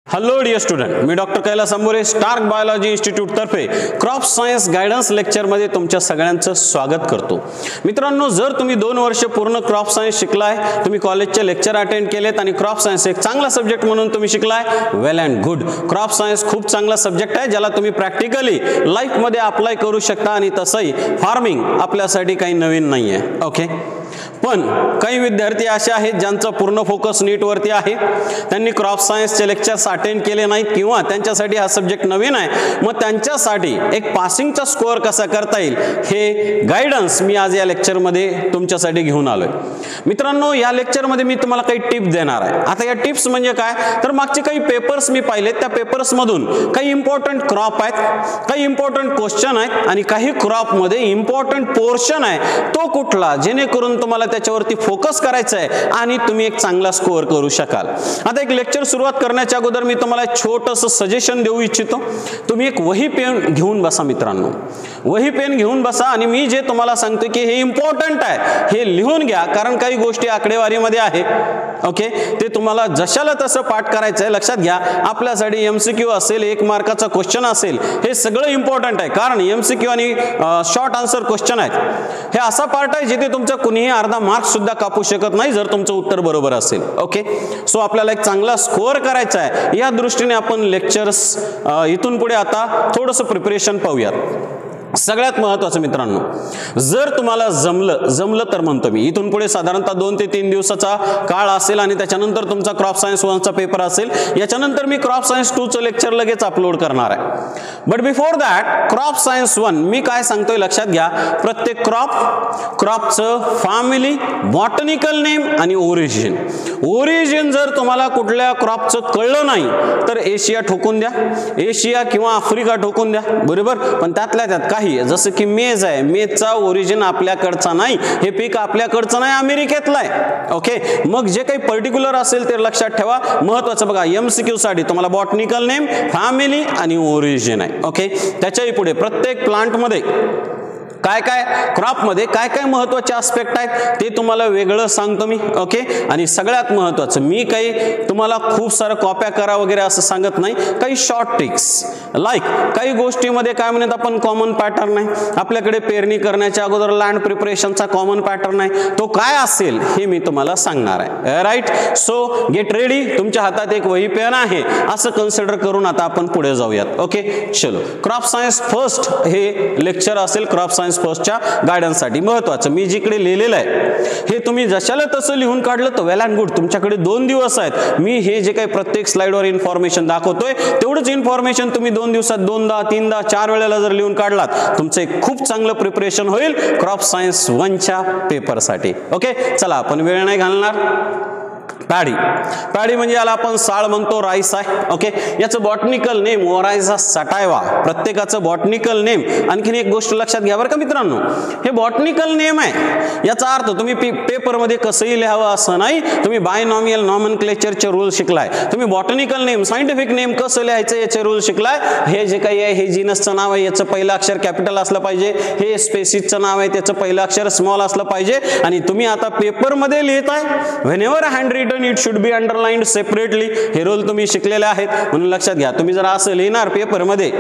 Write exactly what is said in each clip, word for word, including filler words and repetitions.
Hello dear student, मी doctor Kailas Ambore, Stark biology institute तर्फे crop science guidance लेक्चरमध्ये तुमच्या सगळ्यांचं स्वागत करतो. मित्रांनो, जर तुम्ही दोन वर्ष पूर्ण क्रॉप सायन्स शिकलाय, तुम्ही कॉलेजचे लेक्चर अटेंड केलेत आणि क्रॉप सायन्स एक चांगला सब्जेक्ट म्हणून तुम्ही शिकलाय, well and good. Crop science खूप चांगला सब्जेक्ट आहे ज्याला तुम्ही प्रॅक्टिकली लाईफमध्ये अप्लाय करू शकता आणि तसंही फार्मिंग आपल्यासाठी काही नवीन नाही आहे. ओके, पण काही विद्यार्थी असे आहेत ज्यांचा पूर्ण फोकस नीटवरती आहे, त्यांनी क्रॉप सायन्सचे लेक्चर्स अटेंड केले नाहीत किंवा त्यांच्यासाठी हा सब्जेक्ट नवीन आहे. मग त्यांच्यासाठी एक पासिंगचा स्कोअर कसा करता येईल हे गायडन्स मी आज या लेक्चरमध्ये तुमच्यासाठी घेऊन आलोय. मित्रांनो, या लेक्चरमध्ये मी तुम्हाला काही टिप्स देणार आहे. आता या टिप्स म्हणजे काय, तर मागचे काही पेपर्स मी पाहिलेत, त्या पेपर्समधून काही इम्पॉर्टंट क्रॉप आहेत, काही इम्पॉर्टंट क्वेश्चन आहेत आणि काही क्रॉपमध्ये इम्पॉर्टंट पोर्शन आहे, तो कुठला, जेणेकरून तुम्हाला त्याच्यावरती फोकस करायचा आहे आणि तुम्ही एक चांगला स्कोअर करू शकाल. आता एक लेक्चर सुरुवात करण्याच्या अगोदर मी तुम्हाला एक छोटंसं सजेशन देऊ इच्छितो. तुम्ही एक वही पेन घेऊन बसा मित्रांनो, वही पेन घेऊन बसा आणि मी जे तुम्हाला सांगतो की हे इम्पॉर्टंट आहे हे लिहून घ्या, कारण काही गोष्टी आकडेवारीमध्ये आहे. ओके, ते तुम्हाला जशाला तसं पाठ करायचं आहे. लक्षात घ्या, आपल्यासाठी एमसीक्यू असेल, एक मार्काचा क्वेश्चन असेल, हे सगळं इम्पॉर्टंट आहे, कारण एमसीक्यू आणि शॉर्ट आन्सर क्वेश्चन आहेत. हे असा पार्ट आहे जिथे तुमचं कुणीही अर्धा मार्क सुद्धा कापू शकत नाही जर तुमचं उत्तर बरोबर असेल. ओके, सो आपल्याला एक चांगला स्कोअर करायचा आहे, या दृष्टीने आपण लेक्चर्स इथून पुढे आता थोडंसं प्रिपरेशन पाहूयात. सगळ्यात महत्त्वाचं मित्रांनो, जर तुम्हाला जमलं जमलं तर म्हणतो मी, इथून पुढे साधारणतः दोन ते तीन दिवसाचा काळ असेल आणि त्याच्यानंतर तुमचा क्रॉप सायन्स वनचा पेपर असेल. याच्यानंतर मी क्रॉप सायन्स टूचं लेक्चर लगेच अपलोड करणार आहे. But before that, crop science one मी काय सांगतोय लक्षात घ्या. प्रत्येक क्रॉप, क्रॉपचं फॅमिली, बॉटनिकल नेम आणि ओरिजिन. ओरिजिन जर तुम्हाला कुठल्या क्रॉपचं कळलं नाही तर एशिया ठोकून द्या, एशिया किंवा आफ्रिका ठोकून द्या, बरोबर. पण त्यातल्या त्यात काही जसं की मेज आहे, मेजचा ओरिजिन आपल्याकडचा नाही, हे पीक आपल्याकडचं नाही, अमेरिकेतलं आहे. ओके, मग जे काही पर्टिक्युलर असेल ते लक्षात ठेवा. महत्वाचं बघा, एमसीक्यू साठी तुम्हाला बॉटनिकल नेम, फॅमिली आणि ओरिजिन आहे. ओके, त्याच्याही पुढे प्रत्येक प्लांटमध्ये काय काय, क्रॉप मध्ये काय काय महत्वाचे आस्पेक्ट आहेत ते तुम्हाला वेगळं सांगतो मी. ओके, आणि सगळ्यात महत्वाचं, मी काही तुम्हाला खूप सारं कॉप्या करा वगैरे असं सांगत नाही. काही शॉर्ट ट्रिक्स, लाईक काही गोष्टीमध्ये काय म्हणत आपण कॉमन पॅटर्न आहे, आपल्याकडे पेरणी करण्याच्या अगोदर लँड प्रिपरेशनचा कॉमन पॅटर्न आहे, तो काय असेल हे मी तुम्हाला सांगणार आहे. Right, so get ready. तुमच्या हातात एक वही पेन आहे असं कन्सिडर करून आता आपण पुढे जाऊयात. ओके, चलो. क्रॉप सायन्स फर्स्ट हे लेक्चर असेल क्रॉप सायन्स फर्स्टच्या गायडन्ससाठी. महत्वाचं, मी जिकडे लिहिलेलं आहे हे तुम्ही जशाला तसं लिहून काढलं तर वेल अँड गुड. तुमच्याकडे दोन दिवस आहेत. मी हे जे काही प्रत्येक स्लाइडवर इन्फॉर्मेशन दाखवतोय तेवढंच इन्फॉर्मेशन तुम्ही दोन दिवसात दोनदा तीनदा चार वेळेला जर लिहून काढलात, तुमचं एक खूप चांगलं प्रिपरेशन होईल क्रॉप सायन्स वनच्या पेपरसाठी. ओके, चला आपण वेळ नाही घालणार. पॅडी, पॅडी म्हणजे याला आपण साळ म्हणतो, राईस आहे. ओके, याचं बॉटनिकल नेम ओरायझा सटायवा. प्रत्येकाचं बॉटनिकल नेम. आणखीन एक गोष्ट लक्षात घ्या बरं का मित्रांनो, हे बॉटनिकल नेम आहे, याचा अर्थ तुम्ही पेपरमध्ये कसंही लिहावं असं नाही. तुम्ही बायनॉमियल नॉमेनक्लेचरचे रूल शिकलाय, तुम्ही बॉटनिकल नेम, सायंटिफिक नेम कसं लिहायचं याचे रूल शिकलाय. हे जे काही आहे, हे जीनसचं नाव आहे, याचं पहिलं अक्षर कॅपिटल असलं पाहिजे. हे स्पेसिसचं नाव आहे, त्याचं पहिलं अक्षर स्मॉल असलं पाहिजे. आणि तुम्ही आता पेपरमध्ये लिहिताय, whenever hand written it should be underlined separately. हे रूल तुम्ही शिकलेले आहेत, म्हणून लक्षात घ्या. तुम्ही जर असं लिहिणार पेपरमध्ये,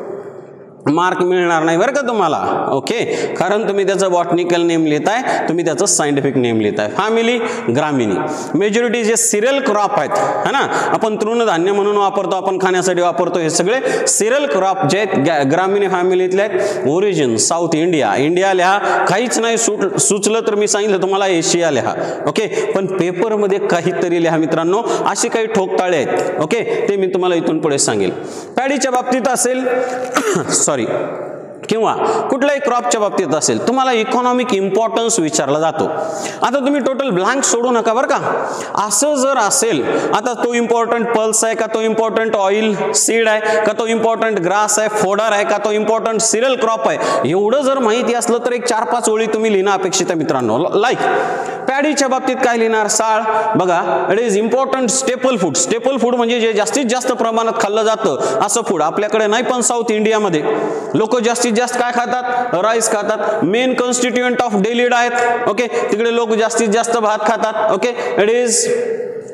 मार्क मिळणार नाही बरं का तुम्हाला. ओके, कारण तुम्ही त्याचं बॉटनिकल नेम लिहिताय, तुम्ही त्याचं सायंटिफिक नेम लिहिताय. Family, Gramineae. मेजॉरिटी जे सिरियल क्रॉप आहेत, है ना, आपण तृणधान्य म्हणून वापरतो, आपण खाण्यासाठी वापरतो, हे सगळे सिरियल क्रॉप जे आहेत ग्रामिनी फॅमिलीतले आहेत. ओरिजिन साऊथ इंडिया, इंडिया लिहा. काहीच नाही सुचलं तर मी सांगितलं तुम्हाला एशिया लिहा. ओके, पण पेपरमध्ये काहीतरी लिहा मित्रांनो. अशी काही ठोकताळे आहेत, ओके, ते मी तुम्हाला इथून पुढे सांगेल. पॅडीच्या बाबतीत असेल सॉरी किंवा कुठल्याही क्रॉपच्या बाबतीत असेल, तुम्हाला इकॉनॉमिक इम्पॉर्टन्स विचारला जातो. आता तुम्ही टोटल ब्लँक सोडू नका बरं का. असं जर असेल, आता तो इम्पॉर्टंट पल्स आहे का, तो इम्पॉर्टंट ऑइल सीड आहे का, तो इम्पॉर्टंट ग्रास आहे, फोडर आहे का, तो इम्पॉर्टंट सिरियल क्रॉप आहे, एवढं जर माहिती असलं तर एक चार पाच ओळी तुम्ही लिहिणं अपेक्षित आहे मित्रांनो. लाईक पॅडीच्या बाबतीत काय लिहिणार, साळ. बघा, it is important staple food. Staple food म्हणजे जे जास्तीत जास्त प्रमाणात खाल्लं जातं असं फूड. आपल्याकडे नाही, पण साऊथ इंडियामध्ये लोक जास्तीत जास्त काय खातात, राईस खातात. Main constituent of daily diet. Okay, तिकडे लोक जास्तीत जास्त भात खातात. Okay, it is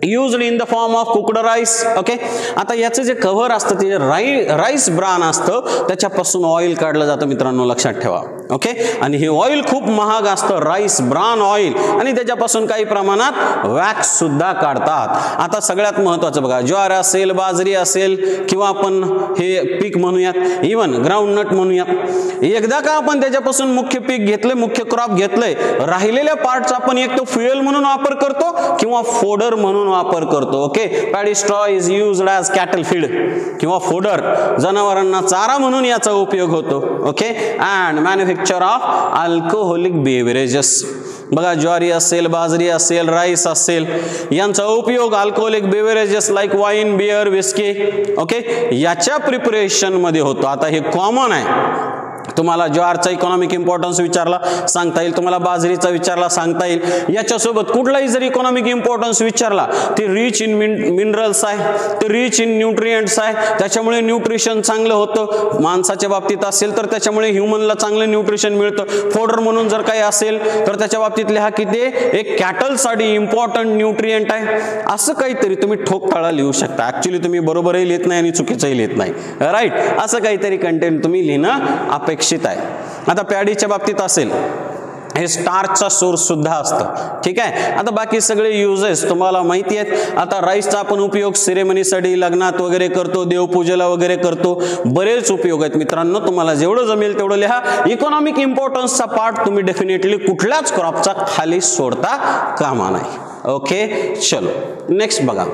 used in the form of cooked rice. Okay, आता याचं जे कव्हर असतं ते राई राईस ब्रान असतं त्याच्यापासून ऑइल काढलं जातं मित्रांनो, लक्षात ठेवा. ओके, आणि हे ऑइल खूप महाग असतं, राईस ब्रान ऑइल, आणि त्याच्यापासून काही प्रमाणात वॅक्स सुद्धा काढतात. आता सगळ्यात महत्वाचं बघा, ज्वार असेल, बाजरी असेल, किंवा आपण हे पीक म्हणूयात, इवन ग्राउंडनट म्हणूयात, एकदा का आपण त्याच्यापासून मुख्य पीक घेतले, मुख्य क्रॉप घेतलंय, राहिलेल्या पार्टचा आपण एक तो फ्युएल म्हणून वापर करतो किंवा फोडर म्हणून वापर करतो. Okay, paddy straw is used as cattle feed किंवा फोडर, जनावरांना चारा म्हणून याचा उपयोग होतो. Okay, and manufacture of alcoholic beverages. बघा, ज्वारी असेल, बाजरी असेल, राईस असेल, यांचा उपयोग alcoholic beverages like wine, beer, whisky, okay, याच्या प्रिपरेशन मध्ये होतो. आता हे कॉमन आहे, तुम्हाला ज्वारचा इकॉनॉमिक इम्पॉर्टन्स विचारला सांगता येईल, तुम्हाला बाजरीचा विचारला सांगता येईल, याच्यासोबत कुठलाही जर इकॉनॉमिक इम्पॉर्टन्स विचारला, ते रिच इन मिनरल्स आहे, ते रिच इन न्यूट्रिएंट्स आहे, त्याच्यामुळे न्यूट्रिशन चांगलं होतं. माणसाच्या बाबतीत असेल तर त्याच्यामुळे ह्युमनला चांगलं न्यूट्रिशन मिळतं. फोडर म्हणून जर काही असेल तर त्याच्या बाबतीत लिहा की ते एक कॅटलसाठी इम्पॉर्टंट न्यूट्रिएंट आहे. असं काहीतरी तुम्ही ठोकताळा लिहू शकता. ऍक्च्युली तुम्ही बरोबरही लिहित नाही आणि चुकीचंही लिहित नाही, राईट. असं काहीतरी कंटेंट तुम्ही लिहिणं अपेक्षित आहे. आता पॅडीच्या बाबतीत असेल, हे स्टार्चचा सोर्स सुद्धा असतं. ठीक आहे, आता बाकी सगळे युजेस तुम्हाला माहिती आहेत. आता राईसचा आपण उपयोग सेरेमनीसाठी, लग्नात वगैरे करतो, देवपूजेला वगैरे करतो, बरेच उपयोग आहेत मित्रांनो. तुम्हाला जेवढं जमेल तेवढं लिहा. इकॉनॉमिक इम्पॉर्टन्सचा पार्ट तुम्ही डेफिनेटली कुठल्याच क्रॉपचा खाली सोडता कामा नाही. ओके, चलो नेक्स्ट बघा,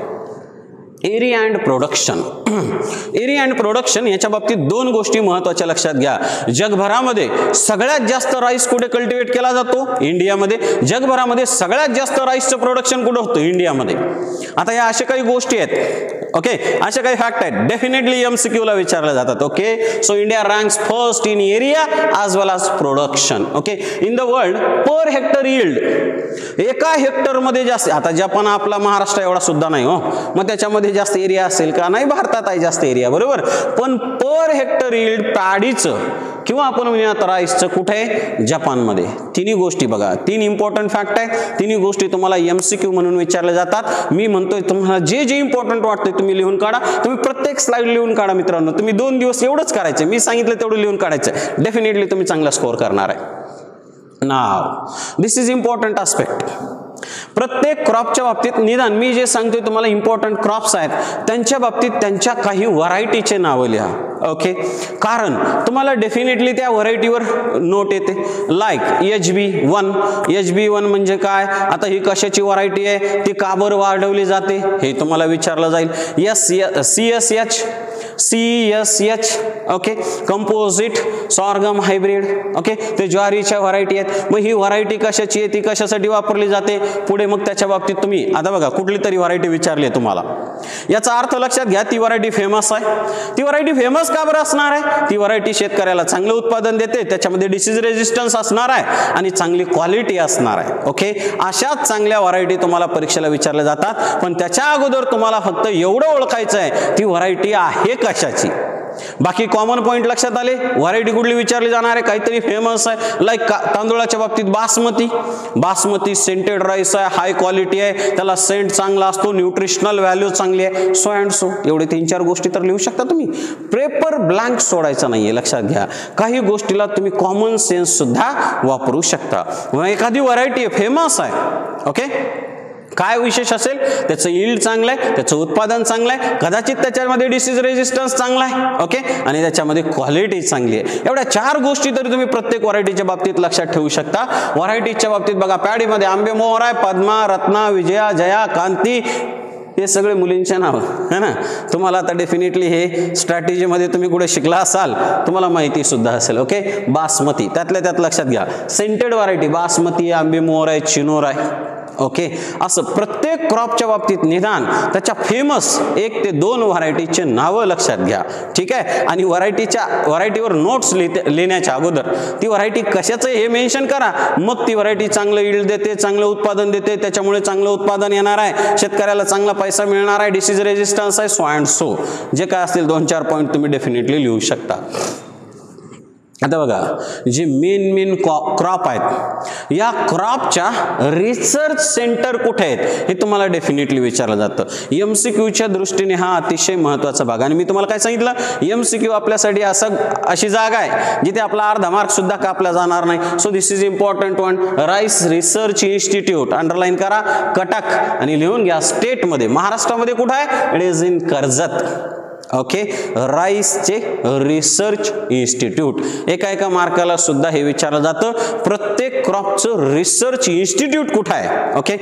area and production. Area and production याच्या बाबतीत दोन गोष्टी महत्वाच्या लक्षात घ्या. जगभरामध्ये सगळ्यात जास्त राईस कुठे कल्टिवेट केला जातो? इंडियामध्ये. जगभरामध्ये सगळ्यात जास्त राईसचं प्रोडक्शन कुठे होतं? इंडियामध्ये. आता या अशा काही गोष्टी आहेत, ओके, अशा काही फॅक्ट आहेत, डेफिनेटली एमसीक्यू ला विचारले जातात. Okay, so India ranks first in area as well as production. Okay, in the world per hectare yield, एका हेक्टर मध्ये जास्त. आता जपान आपला महाराष्ट्र एवढा सुद्धा नाही हो, मग त्याच्यामध्ये जास्त एरिया असेल का? नाही, भारतात आहे जास्त एरिया, बरोबर. पण पर हेक्टर यील्ड पॅडीचं किंवा आपण म्हणूयात राईसचं कुठे? जपानमध्ये. तिन्ही गोष्टी बघा, तीन इम्पॉर्टंट फॅक्ट आहेत. तिन्ही गोष्टी तुम्हाला एमसीक्यू म्हणून विचारल्या जातात. मी म्हणतोय तुम्हाला जे जे इम्पॉर्टंट वाटते तुम्ही लिहून काढा. तुम्ही प्रत्येक स्लाइड लिहून काढा मित्रांनो. तुम्ही दोन दिवस एवढंच करायचं, मी सांगितलं तेवढं लिहून काढायचं. डेफिनेटली तुम्ही चांगला स्कोर करणार आहे. Now this is important aspect. प्रत्येक क्रॉपच्या बाबतीत निदान मी जे सांगतोय तुम्हाला इम्पॉर्टंट क्रॉप्स आहेत त्यांच्या बाबतीत त्यांच्या काही व्हरायटीचे नावं लिहा. ओके, कारण तुम्हाला डेफिनेटली त्या व्हरायटीवर नोट येते. Like H B one. H B one म्हणजे काय? आता ही कशाची व्हरायटी आहे, ती का बरं वाढवली जाते हे तुम्हाला विचारलं जाईल. S C S H, C S H, okay, composite sorghum hybrid. Okay, ते ज्वारीच्या व्हरायटी आहेत. मग ही व्हरायटी कशाची आहे, ती कशासाठी वापरली जाते, पुढे मग त्याच्या बाबतीत तुम्ही आता बघा कुठली तरी व्हरायटी विचारली आहे तुम्हाला, याचा अर्थ लक्षात घ्या, ती व्हरायटी फेमस आहे. ती व्हरायटी फेमस का बरं असणार आहे? ती व्हरायटी शेतकऱ्याला चांगलं उत्पादन देते, त्याच्यामध्ये डिसीज रेजिस्टन्स असणार आहे आणि चांगली क्वालिटी असणार आहे. ओके, अशाच चांगल्या व्हरायटी तुम्हाला परीक्षेला विचारल्या जातात. पण त्याच्या अगोदर तुम्हाला फक्त एवढं ओळखायचं आहे ती व्हरायटी आहे कशाची. बाकी कॉमन पॉइंट लक्षात आले. व्हरायटी कुठली विचारली जाणार आहे, काहीतरी फेमस आहे. लाईक तांदूळाच्या बाबतीत बासमती. बासमती सेंटेड राईस आहे, हाय क्वालिटी आहे, त्याला सेंट चांगला असतो, न्यूट्रिशनल व्हॅल्यू चांगली आहे, सो अँड सो. एवढे तीन चार गोष्टी तर लिहू शकता तुम्ही. पेपर ब्लँक सोडायचा नाहीये, लक्षात घ्या. काही गोष्टीला तुम्ही कॉमन सेन्स सुद्धा वापरू शकता. एखादी व्हरायटी फेमस आहे, ओके, काय विशेष असेल? त्याचं यील्ड चांगलं आहे, त्याचं उत्पादन चांगलं आहे, कदाचित त्याच्यामध्ये डिसीज रेजिस्टन्स चांगला आहे, ओके, आणि त्याच्यामध्ये क्वालिटी चांगली आहे. एवढ्या चार गोष्टी तरी तुम्ही प्रत्येक व्हरायटीच्या बाबतीत लक्षात ठेवू शकता. व्हरायटीच्या बाबतीत बघा, पॅडीमध्ये आंबे मोहर आहे, पद्मा, रत्ना, विजया, जया, कांती, हे सगळे मुलींचे नाव है ना. तुम्हाला आता डेफिनेटली हे स्ट्रॅटेजीमध्ये तुम्ही कुठे शिकला असाल, तुम्हाला माहिती सुद्धा असेल. ओके, बासमती त्यातल्या त्यात लक्षात घ्या. सेंटेड व्हरायटी बासमती, आंबे मोहर आहे, चिनोर आहे. ओके, असं प्रत्येक क्रॉपच्या बाबतीत निदान त्याच्या फेमस एक ते दोन व्हरायटीचे नावं लक्षात घ्या. ठीक आहे, आणि व्हरायटीच्या व्हरायटीवर नोट्स लिहिण्याच्या अगोदर ती व्हरायटी कशाचं हे मेन्शन करा. मग ती व्हरायटी चांगलं यील्ड देते, चांगलं उत्पादन देते, त्याच्यामुळे चांगलं उत्पादन येणार आहे, शेतकऱ्याला चांगला पैसा मिळणार आहे, डिसीज रेजिस्टन्स आहे, सो अँड सो. जे काय असतील दोन चार पॉईंट तुम्ही डेफिनेटली लिहू शकता. आता बघा, जे मेन मेन क्रॉप आहेत या क्रॉपच्या रिसर्च सेंटर कुठे आहेत हे तुम्हाला डेफिनेटली विचारलं जातं. एमसीक्यूच्या दृष्टीने हा अतिशय महत्त्वाचा भाग. आणि मी तुम्हाला काय सांगितलं, एमसीक्यू आपल्यासाठी असं अशी जागा आहे जिथे आपला अर्धा मार्क सुद्धा कापला जाणार नाही. So this is important one. Rice research institute underline करा, कटक, आणि लिहून घ्या स्टेटमध्ये, महाराष्ट्रामध्ये कुठं आहे, it is in Karjat. Okay, राईसचे रिसर्च इन्स्टिट्यूट. एका एका मार्काला सुद्धा हे विचारलं जातं, प्रत्येक क्रॉपचं रिसर्च इन्स्टिट्यूट कुठं आहे. ओके,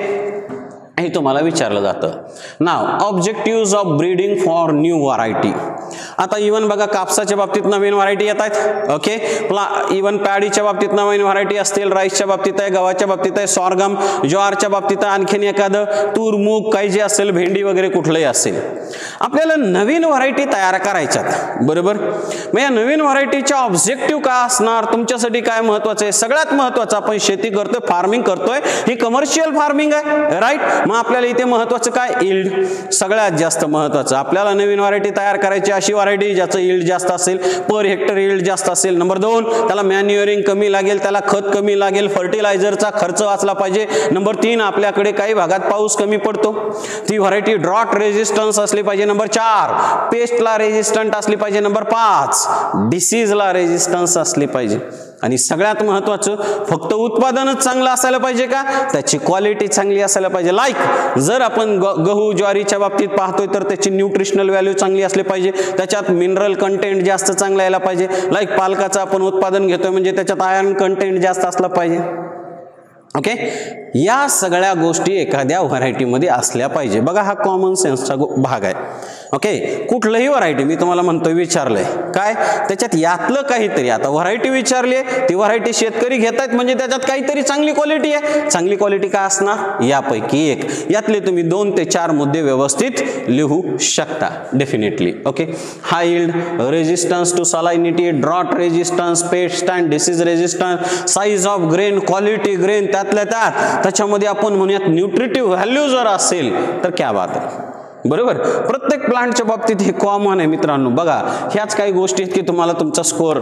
हे तुम्हाला विचारलं जातं. Now objective of breeding for new variety. आता इवन बघा, कापसाच्या बाबतीत नवीन व्हरायटी येत आहेत. ओके, प्ला इवन पॅडीच्या बाबतीत नवीन व्हरायटी असतील, राईसच्या बाबतीत आहे, गव्हाच्या बाबतीत आहे, सॉरगम, ज्वारच्या बाबतीत आणखीन एखादं तूर, मूग काही जे असेल, भेंडी वगैरे कुठलंही असेल. आपल्याला नवीन व्हरायटी तयार करायच्यात, बरोबर. मग या नवीन व्हरायटीच्या ऑब्जेक्टिव्ह काय असणार, तुमच्यासाठी काय महत्वाचं आहे, सगळ्यात महत्वाचं, आपण शेती करतोय, फार्मिंग करतोय, ही कमर्शियल फार्मिंग आहे, राईट. मग आपल्याला इथे महत्वाचं काय, यील्ड. सगळ्यात जास्त महत्वाचं आपल्याला नवीन व्हरायटी तयार करायची, अशी व्हरायटी ज्याचं यील्ड जास्त असेल, पर हेक्टर यील्ड जास्त असेल. नंबर दोन, त्याला मॅन्युअरिंग कमी लागेल, त्याला खत कमी लागेल, फर्टिलायझरचा खर्च वाचला पाहिजे. नंबर तीन, आपल्याकडे काही भागात पाऊस कमी पडतो, ती व्हरायटी ड्रॉट रेजिस्टन्स असली पाहिजे. नंबर चार, पेस्टला रेजिस्टंट असली पाहिजे. नंबर पाच, डिसीजला रेजिस्टन्स असली पाहिजे. आणि सगळ्यात महत्वाचं, फक्त उत्पादनच चांगलं असायला पाहिजे का, त्याची क्वालिटी चांगली असायला पाहिजे. लाईक जर आपण गहू ज्वारीच्या बाबतीत पाहतोय तर त्याची न्यूट्रिशनल व्हॅल्यू चांगली असली पाहिजे, त्याच्यात मिनरल कंटेंट जास्त चांगला यायला पाहिजे. लाईक पालकाचं आपण उत्पादन घेतोय म्हणजे त्याच्यात आयर्न कंटेंट जास्त असला पाहिजे. ओके, या सगळ्या गोष्टी एखाद्या व्हरायटीमध्ये असल्या पाहिजे. बघा, हा कॉमन सेन्सचा भाग आहे. ओके, कुठलंही व्हरायटी मी तुम्हाला म्हणतोय, विचारलंय काय, त्याच्यात यातलं काहीतरी, आता व्हरायटी विचारली आहे, ती व्हरायटी शेतकरी घेत आहेत म्हणजे त्याच्यात काहीतरी चांगली क्वालिटी आहे. चांगली क्वालिटी काय असणार, यापैकी एक, यातले तुम्ही दोन ते चार मुद्दे व्यवस्थित लिहू शकता definitely. Okay, high yield, resistance to salinity, drought resistance, pest and disease resistance, size of grain, quality grain, त्यातल्या त्यात त्याच्यामध्ये आपण म्हणूयात न्यूट्रिटिव्ह व्हॅल्यू जर असेल तर क्या बात आहे, बरोबर. प्रत्येक प्लांटच्या बाबतीत हे कॉमन आहे मित्रांनो. बघा, ह्याच काही गोष्टी आहेत की तुम्हाला तुमचा स्कोअर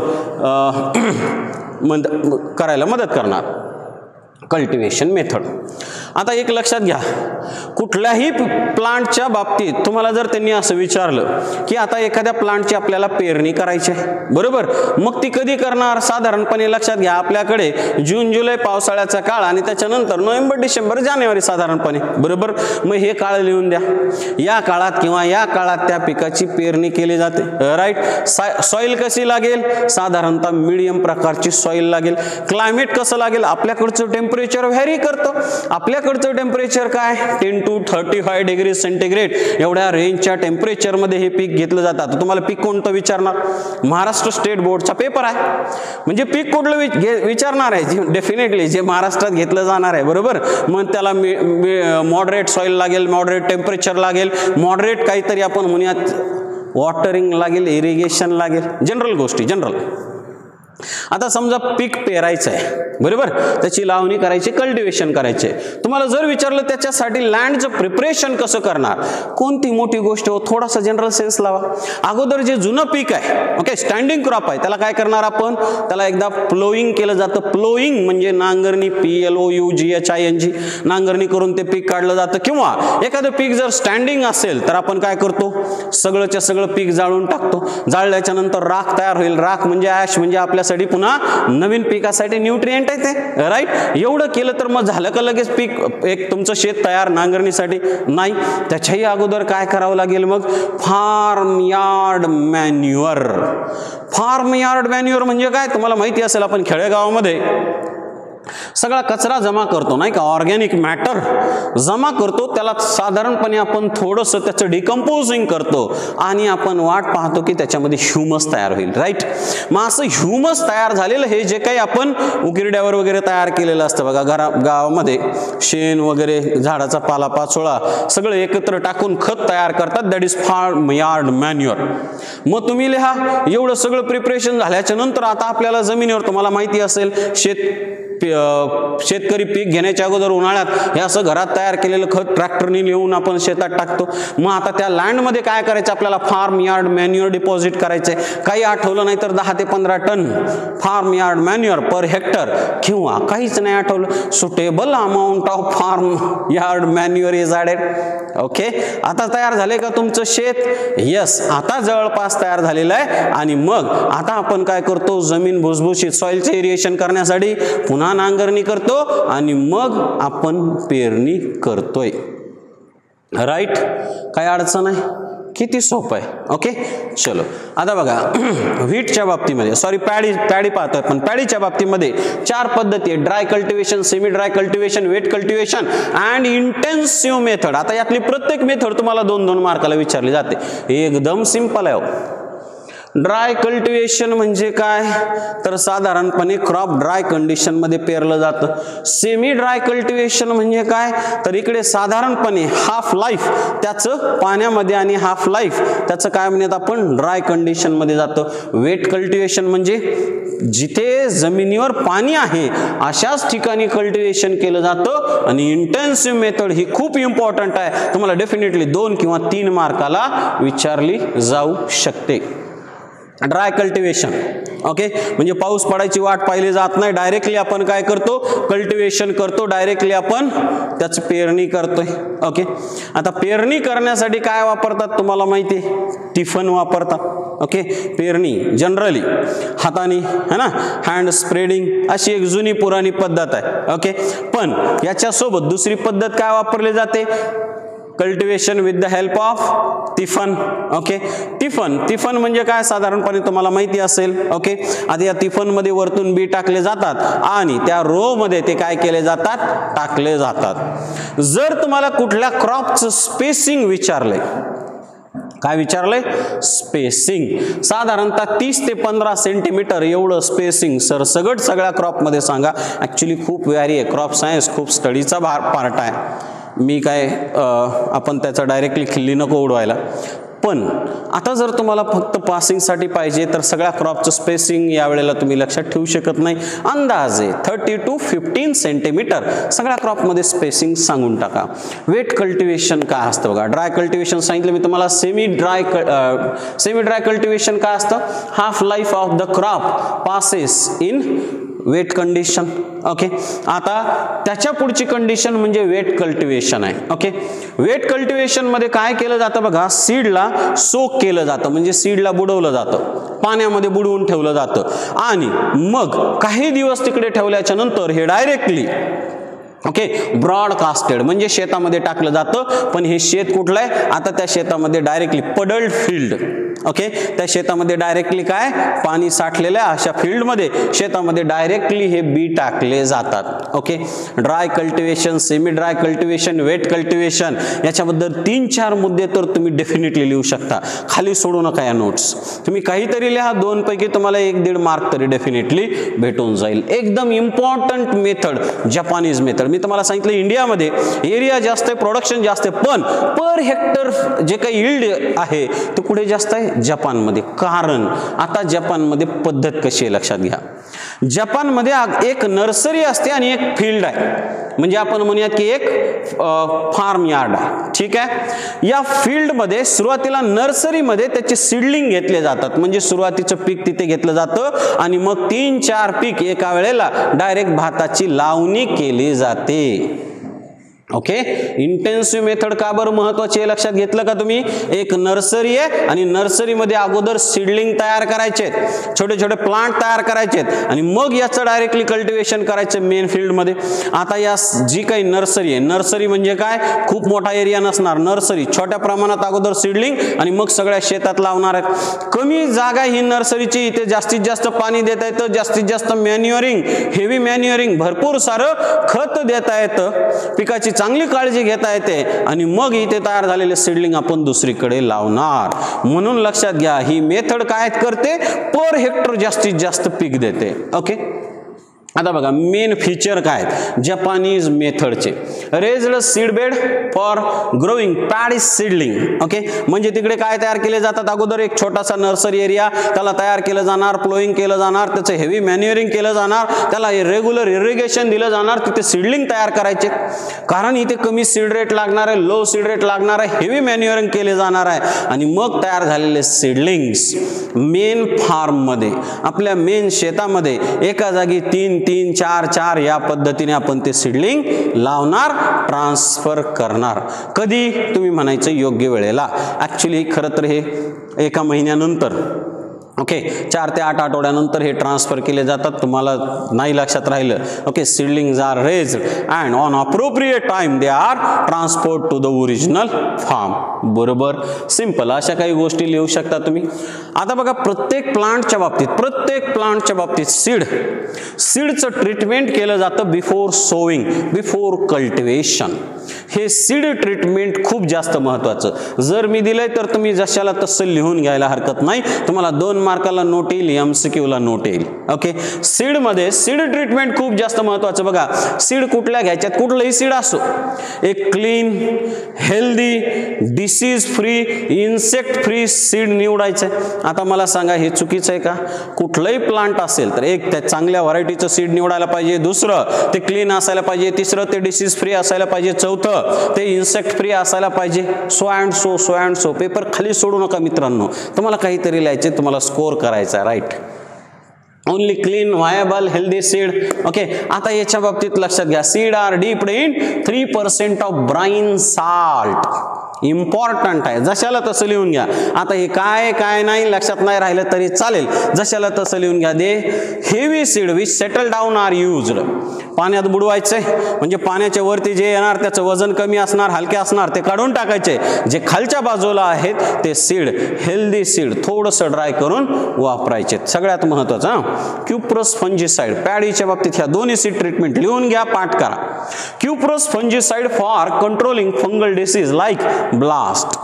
करायला मदत करणार. Cultivation method. आता एक लक्षात घ्या, कुठल्याही प्लांटच्या बाबतीत तुम्हाला जर त्यांनी असं विचारलं की आता एखाद्या प्लांटची आपल्याला पेरणी करायची आहे, बरोबर, मग ती कधी करणार, साधारणपणे लक्षात घ्या, आपल्याकडे जून जुलै पावसाळ्याचा काळ आणि त्याच्यानंतर नोव्हेंबर डिसेंबर जानेवारी साधारणपणे, बरोबर. मग हे काळ लिहून द्या, या काळात किंवा या काळात त्या पिकाची पेरणी केली जाते, राईट. सॉइल कशी लागेल, साधारणतः मीडियम प्रकारची सॉइल लागेल. क्लायमेट कसं लागेल, आपल्याकडचं टेम्परेचर व्हॅरी करतं. आपल्याकडचं टेम्परेचर काय, ten to thirty five degree centigrade एवढ्या रेंजच्या टेम्परेचर मध्ये हे पीक घेतलं जातं. तुम्हाला पीक कोणतं विचारणार, महाराष्ट्र स्टेट बोर्डचा पेपर आहे म्हणजे पीक कुठलं विचारणार आहे, डेफिनेटली जे महाराष्ट्रात घेतलं जाणार आहे, बरोबर. मग त्याला मॉडरेट सॉइल लागेल, मॉडरेट टेम्परेचर लागेल, मॉडरेट काहीतरी आपण म्हणूयात वॉटरिंग लागेल, इरिगेशन लागेल, जनरल गोष्टी जनरल. आता समजा पीक पेरायचं आहे, बरोबर, त्याची लावणी करायची, कल्टिवेशन करायचे. तुम्हाला जर विचारलं त्याच्यासाठी लँडचं प्रिपरेशन कसं करणार, कोणती मोठी गोष्ट हो, थोडासा जनरल सेन्स लावा. अगोदर जे जुनं पीक आहे, ओके, स्टँडिंग क्रॉप आहे, त्याला काय करणार आपण, त्याला एकदा प्लोईंग केलं जातं. प्लोईंग म्हणजे नांगरणी, P L O U G H I N G, नांगरणी करून ते पीक काढलं जातं. किंवा एखादं पीक जर स्टँडिंग असेल तर आपण काय करतो, सगळंच्या सगळं पीक जाळून टाकतो. जाळल्याच्या नंतर राख तयार होईल. राख म्हणजे ॲश म्हणजे आपल्या साठी पुन्हा नवीन पिकासाठी न्यूट्रिएंट आहे ते, राईट. एवढं केलं तर मग झालं का लगेच पीक एक तुमचं शेत तयार नांगरणीसाठी, नाही. त्याच्याही अगोदर काय करावं लागेल, मग farm yard manure. Farm yard manure म्हणजे काय, तुम्हाला माहिती असेल, आपण खेडेगावामध्ये सगळा कचरा जमा करतो, नाही का, ऑर्गॅनिक मॅटर जमा करतो, त्याला साधारणपणे आपण थोडंसं त्याचं डिकम्पोजिंग करतो आणि आपण वाट पाहतो की त्याच्यामध्ये ह्युमस तयार होईल, राईट. मग असं ह्युमस तयार झालेलं हे जे काही आपण उकिरड्यावर वगैरे तयार केलेलं असतं बघा, घरा गावामध्ये शेण वगैरे, झाडाचा पाला पाचोळा सगळं एकत्र टाकून खत तयार करतात, that is farm yard manure. मग तुम्ही लिहा, एवढं सगळं प्रिपरेशन झाल्याच्या नंतर आता आपल्याला जमिनीवर, तुम्हाला माहिती असेल, शेत शेतकरी पीक घेण्याच्या अगोदर उन्हाळ्यात हे असं घरात तयार केलेलं खत ट्रॅक्टरनी नेऊन आपण शेतात टाकतो. मग आता त्या लँडमध्ये काय करायचं, आपल्याला फार्म यार्ड मॅन्युअर डिपॉझिट करायचंय. काही आठवलं नाही तर दहा ते पंधरा ton farm yard manure per hectare, किंवा काहीच नाही आठवलं suitable amount of farm yard manure is added. Okay, आता तयार झाले का तुमचं शेत? यस, आता जवळपास तयार झालेलं आहे. आणि मग आता आपण काय करतो, जमीन भुसभुशीत सॉइलचे एरिएशन करण्यासाठी पुन्हा नांगरणी करतो आणि मग आपण पेरणी करतोय. राईट, काय अडचण आहे? किती सोपं आहे. ओके, चलो आता बघा व्हीटच्या बाबतीमध्ये, सॉरी पॅडी पॅडी पाहतोय पण पॅडीच्या बाबतीमध्ये चार पद्धती आहे: dry cultivation, semi dry cultivation, wet cultivation and intensive method. आता यातली प्रत्येक मेथड तुम्हाला दोन दोन मार्काला विचारली जाते. एकदम सिंपल आहे. ड्राय कल्टिवेशन म्हणजे काय, तर साधारणपणे क्रॉप ड्राय कंडिशन मध्ये पेरलं जातं. सेमी ड्राय कल्टिवेशन म्हणजे काय, तर इकडे साधारणपणे हाफ लाईफ त्याचं पाण्यामध्ये आणि हाफ लाईफ त्याचं काय म्हणतात आपण ड्राय कंडिशन मध्ये जातं. वेट कल्टिवेशन म्हणजे जिथे जमिनीवर पाणी आहे अशाच ठिकाणी कल्टिवेशन केलं जातं. आणि इंटेन्सिव्ह मेथड ही खूप इम्पॉर्टंट आहे, तुम्हाला डेफिनेटली दोन किंवा तीन मार्काला विचारली जाऊ शकते. ड्राय कल्टिवेशन, ओके, म्हणजे पाऊस पडायची वाट पाहिली जात नाही, डायरेक्टली आपण काय करतो, कल्टिवेशन करतो, डायरेक्टली आपण त्याची पेरणी करतोय. ओके, आता पेरणी करण्यासाठी काय वापरतात तुम्हाला माहिती आहे, टिफन वापरतात. ओके, पेरणी जनरली हाताने है ना, हँड स्प्रेडिंग अशी एक जुनी पुराणी पद्धत आहे. ओके, पण याच्यासोबत दुसरी पद्धत काय वापरली जाते, cultivation with the help of tifan. Okay, टिफन टिफन म्हणजे काय साधारणपणे तुम्हाला माहिती असेल. ओके, आता या टिफन मध्ये वरतून बी टाकले जातात आणि त्या रो मध्ये ते काय केले जातात, टाकले जातात. जर तुम्हाला कुठल्या क्रॉपचं स्पेसिंग विचारलंय, काय विचारलंय, स्पेसिंग, साधारणतः तीस ते पंधरा सेंटीमीटर एवढं स्पेसिंग सर सगळं सगळ्या क्रॉप मध्ये सांगा. ऍक्च्युली खूप व्यारी आहे, क्रॉप सायन्स खूप स्टडीचा पार्ट आहे. मी काय आपण त्याचा डायरेक्टली खिल्ली नको उडवायला. पण आता जर तुम्हाला फक्त पासिंगसाठी पाहिजे तर सगळ्या क्रॉपचं स्पेसिंग यावेळेला तुम्ही लक्षात ठेवू शकत नाही. अंदाजे थर्टी टू फिफ्टीन सेंटीमीटर सगळ्या क्रॉपमध्ये स्पेसिंग सांगून टाका. वेट कल्टिवेशन काय असतं बघा, ड्राय कल्टिवेशन सांगितलं मी तुम्हाला. Semi dry semi dry cultivation काय असतं, half life of the crop passes in wet condition. Okay, आता त्याच्या पुढची कंडिशन म्हणजे वेट कल्टिवेशन आहे. ओके, वेट कल्टिवेशन मध्ये काय केलं जातं बघा, सीडला सोक केलं जातं, म्हणजे सीडला बुडवलं जातं, पाण्यामध्ये बुडवून ठेवलं जातं आणि मग काही दिवस तिकडे ठेवल्याच्या नंतर हे डायरेक्टली ओके ब्रॉडकास्टेड म्हणजे शेतामध्ये टाकलं जातं. पण हे शेत कुठलं आहे, आता त्या शेतामध्ये डायरेक्टली पडल्ड फील्ड. ओके, त्या शेतामध्ये डायरेक्टली काय पाणी साठलेलं आहे, अशा फील्डमध्ये शेतामध्ये डायरेक्टली हे बी टाकले जातात. Okay, dry cultivation, semi dry cultivation, wet cultivation याच्याबद्दल तीन चार मुद्दे तर तुम्ही डेफिनेटली लिहू शकता. खाली सोडू नका या नोट्स, तुम्ही काहीतरी लिहा, दोन पैकी तुम्हाला एक दीड मार्क तरी डेफिनेटली भेटून जाईल. एकदम इम्पॉर्टंट मेथड जपानीज मेथड. मी तुम्हाला सांगितलं इंडियामध्ये एरिया जास्त आहे, प्रोडक्शन जास्त आहे, पण पर हेक्टर जे काही यील्ड आहे ते कुठे जास्त आहे, जपानमध्ये. कारण आता जपानमध्ये पद्धत कशी आहे लक्षात घ्या. जपानमध्ये एक नर्सरी असते आणि एक फील्ड आहे, म्हणजे आपण म्हणूयात की एक फार्म यार्ड आहे. ठीक आहे, या फील्डमध्ये सुरुवातीला नर्सरीमध्ये त्याचे सीडलिंग घेतले जातात, म्हणजे सुरुवातीचं पीक तिथे घेतलं जातं आणि मग तीन चार पीक एका वेळेला डायरेक्ट भाताची लावणी केली जाते. ओके, इंटेन्सिव्ह मेथड का बरं महत्वाची आहे लक्षात घेतलं का तुम्ही. एक नर्सरी आहे आणि नर्सरीमध्ये अगोदर सीडलिंग तयार करायचे, छोटे छोटे प्लांट तयार करायचे आणि मग याचं डायरेक्टली कल्टिवेशन करायचं मेन फील्डमध्ये. आता या जी काही नर्सरी आहे, नर्सरी म्हणजे काय, खूप मोठा एरिया नसणार, नर्सरी छोट्या प्रमाणात अगोदर सीडलिंग आणि मग सगळ्या शेतात लावणार आहेत. कमी जागा ही नर्सरीची, इथे जास्तीत जास्त पाणी देता येतं, जास्तीत जास्त मॅन्युअरिंग, हेवी मॅन्युअरिंग, भरपूर सारं खत देता येतं, पिकाची चांगली काळजी घेता येते आणि मग इथे तयार झालेले सीडलिंग आपण दुसरीकडे लावणार. म्हणून लक्षात घ्या, ही मेथड काय करते, पर हेक्टर जास्तीत जास्त पीक देते. ओके, आता बघा मेन फीचर काय आहेत जपानीज मेथडचे. Raised seed bed for growing paddy seedling. Okay, म्हणजे तिकडे काय तयार केले जातात, अगोदर एक छोटासा नर्सरी एरिया त्याला तयार केलं जाणार, प्लोईंग केलं जाणार, त्याचं हेवी मॅन्युअरिंग केलं जाणार, त्याला रेग्युलर इरिगेशन दिलं जाणार, तिथे सीडलिंग तयार करायचे. कारण इथे कमी सीड रेट लागणार आहे, लो सीड रेट लागणार आहे, हेवी मॅन्युअरिंग केले जाणार आहे आणि मग तयार झालेले सीडलिंग्स मेन फार्ममध्ये आपल्या मेन शेतामध्ये एका जागी तीन तीन चार चार या पद्धतीने आपण ते सीडलिंग लावणार, ट्रान्सफर करणार. कधी तुम्ही म्हणायचं योग्य वेळेला. ऍक्च्युली खरं तर हे एका महिन्यानंतर ओके चार ते आठ आठवड्यानंतर हे ट्रान्सफर केले जातात. तुम्हाला नाही लक्षात राहिलं okay seedlings are raised and on appropriate time they are transport to the original farm. बरोबर, सिंपल. अशा काही गोष्टी लिहू शकता तुम्ही. आता बघा प्रत्येक प्लांटच्या बाबतीत प्रत्येक प्लांटच्या बाबतीत सीड सीडचं ट्रीटमेंट केलं जातं बिफोर सोविंग, बिफोर कल्टिवेशन. हे सीड ट्रीटमेंट खूप जास्त महत्वाचं. जर मी दिलंय तर तुम्ही जशाला तसं लिहून घ्यायला हरकत नाही. तुम्हाला दोन मार्काला नोट येईल, एमसीक्यू ला नोट येईल. ओके, सीड मध्ये सीड ट्रीटमेंट खूप जास्त महत्वाचं. बघा सीड कुठल्या घ्यायच्यात, कुठलंही सीड असो, एक clean healthy disease free insect free seed निवडायचंय. आता मला सांगा हे चुकीचं आहे का? कुठलंही प्लांट असेल तर एक त्या चांगल्या व्हरायटीचं सीड निवडायला पाहिजे, दुसरं ते क्लीन असायला पाहिजे, तिसरं ते डिसीज फ्री असायला पाहिजे, चौथं ते इन्सेक्ट फ्री असायला पाहिजे. So and so so and so. Paper खाली सोडू नका मित्रांनो, तुम्हाला काहीतरी लिहायचे, तुम्हाला स्कोर करायचा. Right, only clean viable healthy seed. Okay, आता याच्या बाबतीत लक्षात घ्या seed are dipped in three percent of brine salt. Important आहे, जशाला तसं लिहून घ्या. आता हे काय काय नाही लक्षात नाही राहिलं तरी चालेल, जशाला तसं लिहून घ्या. They heavy seed which settle down are used. पाण्यात बुडवायचे म्हणजे पाण्याच्या वरती जे येणार त्याचं वजन कमी असणार, हलके असणार, ते काढून टाकायचे. जे खालच्या बाजूला आहेत ते सीड हेल्दी सीड थोडंसं ड्राय करून वापरायचे. सगळ्यात महत्वाचं हा क्युप्रस फंजीसाइड. पॅडीच्या बाबतीत ह्या दोन्ही सीड ट्रीटमेंट लिहून घ्या, पाठ करा. Cuprous fungicide for controlling fungal disease like blast.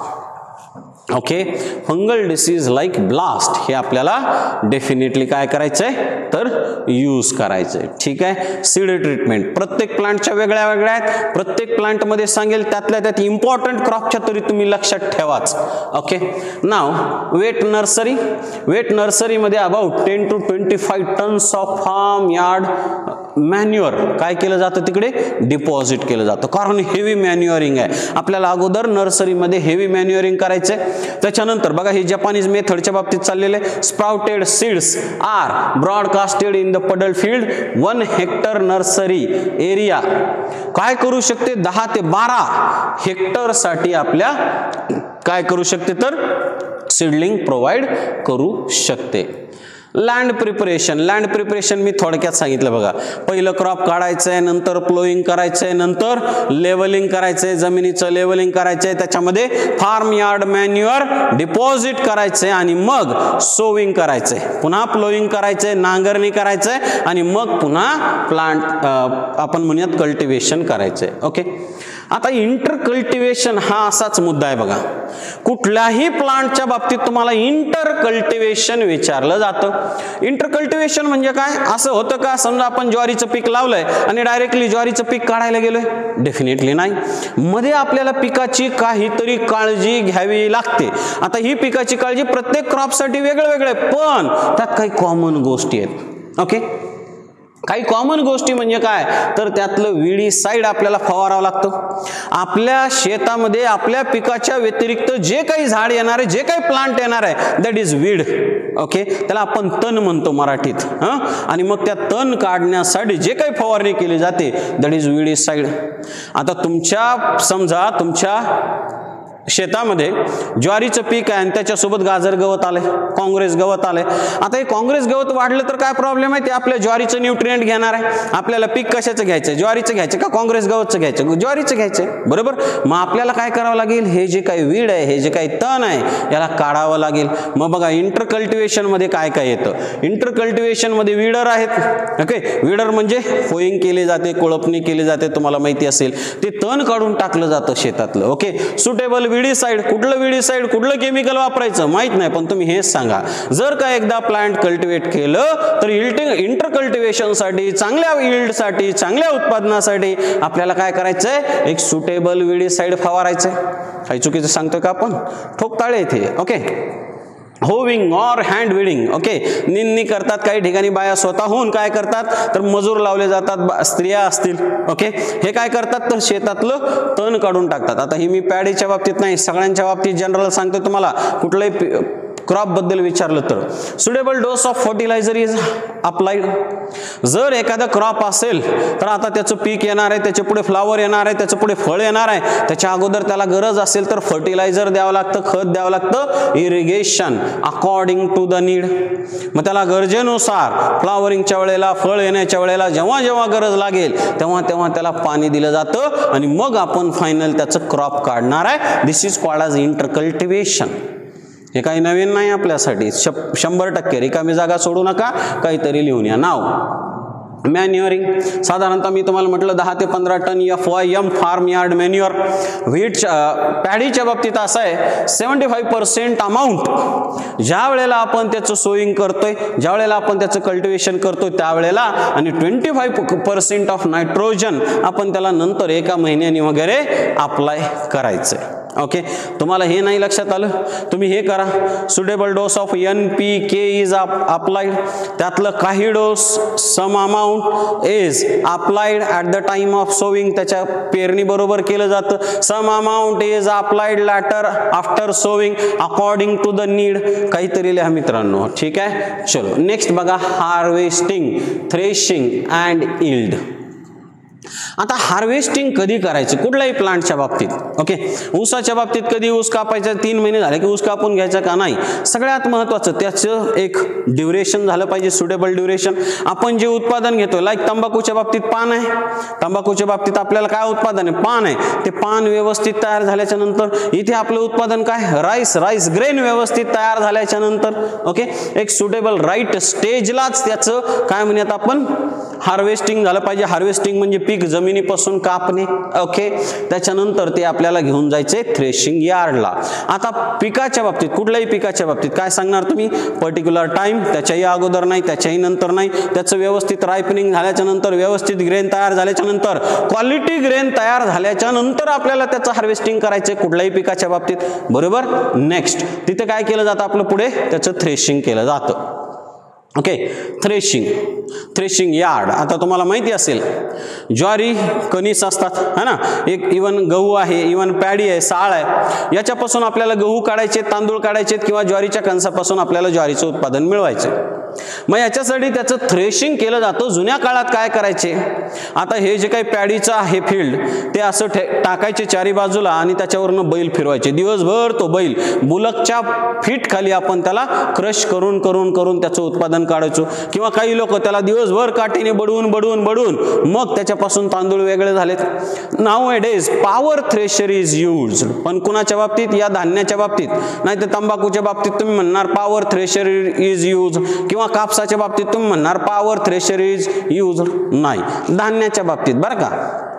Okay, fungal disease like blast हे आपल्याला डेफिनेटली काय करायचंय तर यूज करायचंय. ठीक आहे, सीड ट्रीटमेंट प्रत्येक प्लांटच्या वेगळ्या वेगळ्या आहेत. प्रत्येक प्लांटमध्ये सांगेल त्यातल्या त्यात इम्पॉर्टंट क्रॉपच्या तरी तुम्ही लक्षात ठेवाच. Okay, now wet nursery. Wet नर्सरीमध्ये about ten to twenty five tons of farm yard manure काय केलं जातं तिकडे डिपॉझिट केलं जातं. कारण हेवी मॅन्युअरिंग आहे. आपल्याला अगोदर नर्सरीमध्ये हेवी मॅन्युअरिंग करायचंय. त्याच्यानंतर बघा हे जपानीज मेथडच्या बाबतीत चाललेले. Sprouted seeds are broadcasted in the puddle field. One hectare nursery area काय करू शकते दहा ते बारा हेक्टर साठी आपल्या काय करू शकते तर सीडलिंग प्रोव्हाइड करू शकते. Land preparation. लँड प्रिपरेशन मी थोडक्यात सांगितलं बघा. पहिलं क्रॉप काढायचंय, नंतर प्लोईंग करायचंय, नंतर लेवलिंग करायचंय, जमिनीचं लेवलिंग करायचंय, त्याच्यामध्ये फार्म यार्ड मॅन्युअर डिपॉझिट करायचंय आणि मग सोविंग करायचंय, पुन्हा प्लोईंग करायचंय, नांगरणी करायचंय आणि मग पुन्हा प्लांट आपण म्हणूयात कल्टिवेशन करायचंय. ओके, आता इंटर कल्टिवेशन हा असाच मुद्दा आहे बघा. कुठल्याही प्लांटच्या बाबतीत तुम्हाला इंटर कल्टिवेशन विचारलं जातं. इंटर कल्टिवेशन म्हणजे काय? असं होतं का समजा आपण ज्वारीचं पीक लावलंय आणि डायरेक्टली ज्वारीचं पीक काढायला गेलोय? डेफिनेटली नाही. मध्ये आपल्याला पिकाची काहीतरी काळजी घ्यावी लागते. आता ही पिकाची काळजी प्रत्येक क्रॉपसाठी वेगळं वेगळं आहे, पण त्यात काही कॉमन गोष्टी आहेत. ओके, काही कॉमन गोष्टी म्हणजे काय तर त्यातलं विडीसाइड आपल्याला फवारावं लागतं. आपल्या शेतामध्ये आपल्या पिकाच्या व्यतिरिक्त जे काही झाड येणार आहे, जे काही प्लांट येणार आहे दॅट इज वीड. ओके, त्याला आपण तण म्हणतो मराठीत. हा, आणि मग त्या तण काढण्यासाठी जे काही फवारणी केली जाते दॅट इज विडीसाइड. आता तुमच्या समजा तुमच्या शेतामध्ये ज्वारीचं पीक आहे आणि त्याच्यासोबत गाजर गवत आले, काँग्रेस गवत आले. आता हे काँग्रेस गवत वाढलं तर काय प्रॉब्लेम आहे? ते आपल्या ज्वारीचं न्यूट्रिएंट घेणार आहे. आपल्याला पीक कशाचं घ्यायचं? ज्वारीचं घ्यायचं का काँग्रेस गवतचं घ्यायचं? ज्वारीचं घ्यायचं, बरोबर. मग आपल्याला काय करावं लागेल? हे जे काही वीड आहे, हे जे काही तण आहे याला काढावं लागेल. मग बघा इंटर कल्टिवेशन मध्ये काय काय येतं? इंटर कल्टिवेशन मध्ये वीडर आहेत. ओके, वीडर म्हणजे होईंग केली जाते, कोळपणी केली जाते, तुम्हाला माहिती असेल. ते तण काढून टाकलं जातं शेतातलं. ओके, सुटेबल विडीसाईड, कुठलं विडीसाईड, कुठलं केमिकल वापरायचं माहित नाही, पण तुम्ही हेच सांगा. जर का एकदा प्लांट कल्टिवेट केलं तर इंटर कल्टिवेशनसाठी, चांगल्या यील्डसाठी, चांगल्या उत्पादनासाठी आपल्याला काय करायचंय, एक सुटेबल विडीसाईड फवारायचंय. काही चुकीचं सांगतोय का आपण? ठोकताळे इथे. ओके, होविंग और हँड विडिंग. ओके, निंदणी करतात काही ठिकाणी बाया स्वतःहून काय करतात तर मजूर लावले जातात, स्त्रिया असतील. ओके, हे काय करतात तर शेतातलं तण काढून टाकतात. आता ही मी पॅडीच्या बाबतीत नाही, सगळ्यांच्या बाबतीत जनरल सांगतो तुम्हाला. कुठलंही क्रॉप बद्दल विचारलं तर suitable dose of fertiliser is applied. जर एखादा क्रॉप असेल तर आता त्याचं पीक येणार आहे, त्याच्या पुढे फ्लावर येणार आहे, त्याच्या पुढे फळ येणार आहे, त्याच्या अगोदर त्याला गरज असेल तर फर्टिलायझर द्यावं लागतं, खत द्यावं लागतं, irrigation according to the need. मग त्याला गरजेनुसार फ्लावरिंगच्या वेळेला, फळ येण्याच्या वेळेला, जेव्हा जेव्हा गरज लागेल तेव्हा तेव्हा त्याला पाणी दिलं जातं आणि मग आपण फायनल त्याचं क्रॉप काढणार आहे. This is called as intercultivation. हे काही नवीन नाही आपल्यासाठी. शंभर टक्के रिकामी जागा सोडू नका, काहीतरी लिहून या. नाव मॅन्युअरिंग, साधारणतः मी तुम्हाला म्हटलं दहा ते पंधरा ton F Y M farm yard manure. Wheat पॅडीच्या बाबतीत असं आहे, सेवन्टी फाईव्ह पर्सेंट अमाऊंट ज्या वेळेला आपण त्याचं सोईंग करतोय, ज्या वेळेला आपण त्याचं कल्टिवेशन करतोय त्यावेळेला, आणि twenty five percent of nitrogen आपण त्याला नंतर एका महिन्याने वगैरे अप्लाय करायचंय. ओके, तुम्हाला हे नाही लक्षात आलं, तुम्ही हे करा. Suitable dose of N P K is applied. त्यातलं काही dose some amount is applied at the time of sowing, त्याच्या पेरणी बरोबर केलं जातं. Some amount is applied later after sowing according to the need. काहीतरी लिहा मित्रांनो. ठीक आहे, चलो नेक्स्ट बघा, हार्वेस्टिंग, थ्रेशिंग अँड यील्ड. आता हार्वेस्टिंग कधी करायचं कुठल्याही प्लांटच्या बाबतीत? ओके, ऊसाच्या बाबतीत कधी ऊस कापायचा, तीन महिने झाले की ऊस कापून घ्यायचा का नाही? सगळ्यात महत्त्वाचं त्याचं एक ड्युरेशन झालं पाहिजे, सुटेबल ड्युरेशन. आपण जे उत्पादन घेतोय, लाईक तंबाखूच्या बाबतीत पान आहे, तंबाखूच्या बाबतीत आपल्याला काय उत्पादन आहे? पान आहे. ते पान व्यवस्थित तयार झाल्याच्या नंतर इथे आपलं उत्पादन काय? राईस. राईस ग्रेन व्यवस्थित तयार झाल्याच्या नंतर ओके, एक सुटेबल राईट स्टेजलाच त्याचं काय म्हणूयात आपण हार्वेस्टिंग झालं पाहिजे. हार्वेस्टिंग म्हणजे पीक जमिनीपासून कापणे. ओके, त्याच्यानंतर ते आपल्याला घेऊन जायचे थ्रेशिंग यार्डला. आता पिकाच्या बाबतीत, कुठल्याही पिकाच्या बाबतीत काय सांगणार तुम्ही? पर्टिक्युलर टाइम, त्याच्याही अगोदर नाही, त्याच्याही नंतर नाही. त्याचं व्यवस्थित रायपनिंग झाल्याच्या नंतर, व्यवस्थित ग्रेन तयार झाल्याच्या नंतर, क्वालिटी ग्रेन तयार झाल्याच्या नंतर आपल्याला त्याचं हार्वेस्टिंग करायचं कुठल्याही पिकाच्या बाबतीत. बरोबर. नेक्स्ट, तिथे काय केलं जातं आपलं? पुढे त्याचं थ्रेशिंग केलं जातं. Okay, threshing, threshing yard. आता तुम्हाला माहिती असेल ज्वारी कणीस असतात है ना, एक इवन गहू आहे, इवन पॅडी आहे, साळ आहे, याच्यापासून आपल्याला गहू काढायचे, तांदूळ काढायचे किंवा ज्वारीच्या कणसापासून आपल्याला ज्वारीचं उत्पादन मिळवायचे. मग याच्यासाठी त्याचं थ्रेशिंग केलं जातं. जुन्या काळात काय करायचे, आता हे जे काही पॅडीचं आहे फील्ड, ते असं टाकायचे चारी बाजूला आणि त्याच्यावरनं बैल फिरवायचे. दिवसभर तो बैल बुलकच्या फीट खाली आपण त्याला क्रश करून करून करून त्याचं उत्पादन काढायचो. किंवा काही लोक त्याला दिवसभर काठीने बडवून बडवून बडवून मग त्याच्यापासून तांदूळ वेगळे झालेत. Nowadays power thresher is used. पण कुणाच्या बाबतीत? या धान्याच्या बाबतीत. नाही तर तंबाखूच्या बाबतीत तुम्ही म्हणणार पॉवर थ्रेशर इज यूज, किंवा कापसाच्या बाबतीत तुम्ही म्हणणार पॉवर थ्रेशर इज यूज. नाही, धान्याच्या बाबतीत बरं का.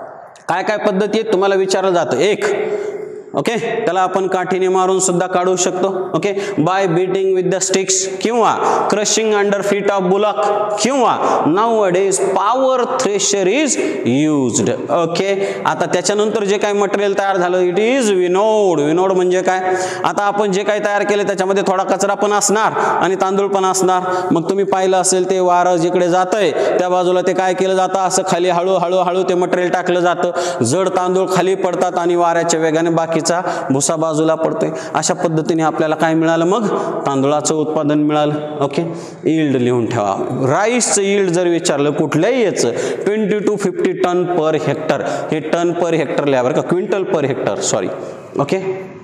काय काय पद्धती आहेत तुम्हाला विचारलं जातं. एक, ओके, त्याला आपण काठीने मारून सुद्धा काढू शकतो. Okay, by beating with the sticks किंवा crushing under feet of bullock किंवा nowadays power thresher is used. Okay, आता त्याच्यानंतर जे काही मटेरियल तयार झालं इट इज विनोड. विनोड म्हणजे काय? आता आपण जे काही तयार केले त्याच्यामध्ये थोडा कचरा पण असणार आणि तांदूळ पण असणार. मग तुम्ही पाहिलं असेल ते वारं जिकडे जातंय त्या बाजूला ते काय केलं जातं, असं खाली हळू हळू हळू ते मटेरियल टाकलं जातं. जड तांदूळ खाली पडतात आणि वाऱ्याच्या वेगाने बाकी भुसा बाजूला पडतोय. अशा पद्धतीने आपल्याला काय मिळालं? मग तांदूळाचं उत्पादन मिळालं. ओके, यील्ड लिहून ठेवा. राईसचं यील्ड जर विचारलं कुठल्याही याचं, twenty to fifty ton per hectare. हे टन पर हेक्टर लिहा बरं का, quintal per hectare sorry. Okay,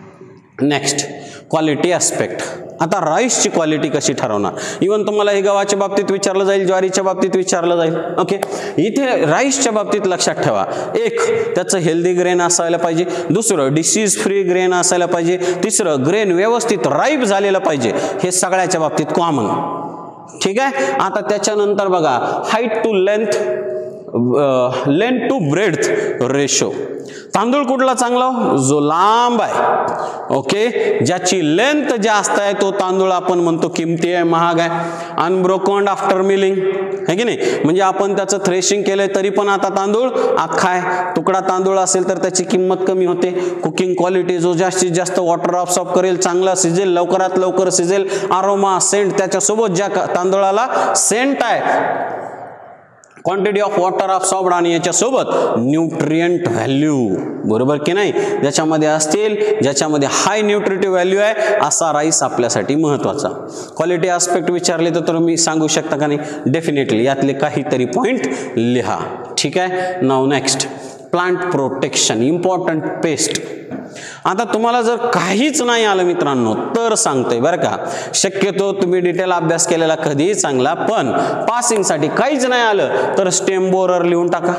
next quality aspect. आता राईसची क्वालिटी कशी ठरवणार? इवन तुम्हाला हे गव्हाच्या बाबतीत विचारलं जाईल, ज्वारीच्या बाबतीत विचारलं जाईल. ओके, इथे राईसच्या बाबतीत लक्षात ठेवा, एक त्याचं हेल्दी ग्रेन असायला पाहिजे, दुसरं डिसीज फ्री ग्रेन असायला पाहिजे, तिसरं ग्रेन व्यवस्थित राईप झालेलं पाहिजे. हे सगळ्याच्या बाबतीत कॉमन. ठीक आहे. आता त्याच्यानंतर बघा height to length length to breadth ratio. तांदूळ कुठला चांगला? जो लांब आहे, ओके, ज्याची लेंथ जास्त आहे तो तांदूळ आपण म्हणतो किमती आहे, महाग आहे. अनब्रोकन्ड आफ्टर मिलिंग है की नाही, म्हणजे आपण त्याचं थ्रेशिंग केलंय तरी पण आता तांदूळ अख्खा आहे. तुकडा तांदूळ असेल तर त्याची किंमत कमी होते. कुकिंग क्वालिटी, जो जास्तीत जास्त वॉटर ऑब्सॉर्ब करेल, चांगला शिजेल, लवकरात लवकर शिजेल, अरोमा, सेंट, त्याच्यासोबत ज्या तांदूळाला सेंट आहे, क्वांटिटी ऑफ वॉटर ऑब्सॉर्ब्ड आणि याच्यासोबत न्यूट्रिएंट व्हॅल्यू, बरोबर की नाही, ज्याच्यामध्ये असतील, ज्याच्यामध्ये हाय न्यूट्रिटिव्ह व्हॅल्यू आहे असा राईस आपल्यासाठी महत्त्वाचा. क्वालिटी आस्पेक्ट विचारले तर तुम्ही सांगू शकता का नाही? डेफिनेटली यातले काहीतरी पॉईंट लिहा. ठीक आहे. Now next, plant protection, important pest. आता तुम्हाला जर काहीच नाही आलं मित्रांनो तर सांगतोय बरं का, शक्यतो तुम्ही डिटेल अभ्यास केलेला कधीही चांगला, पण पासिंगसाठी काहीच नाही आलं तर स्टेम बोरर लिहून टाका.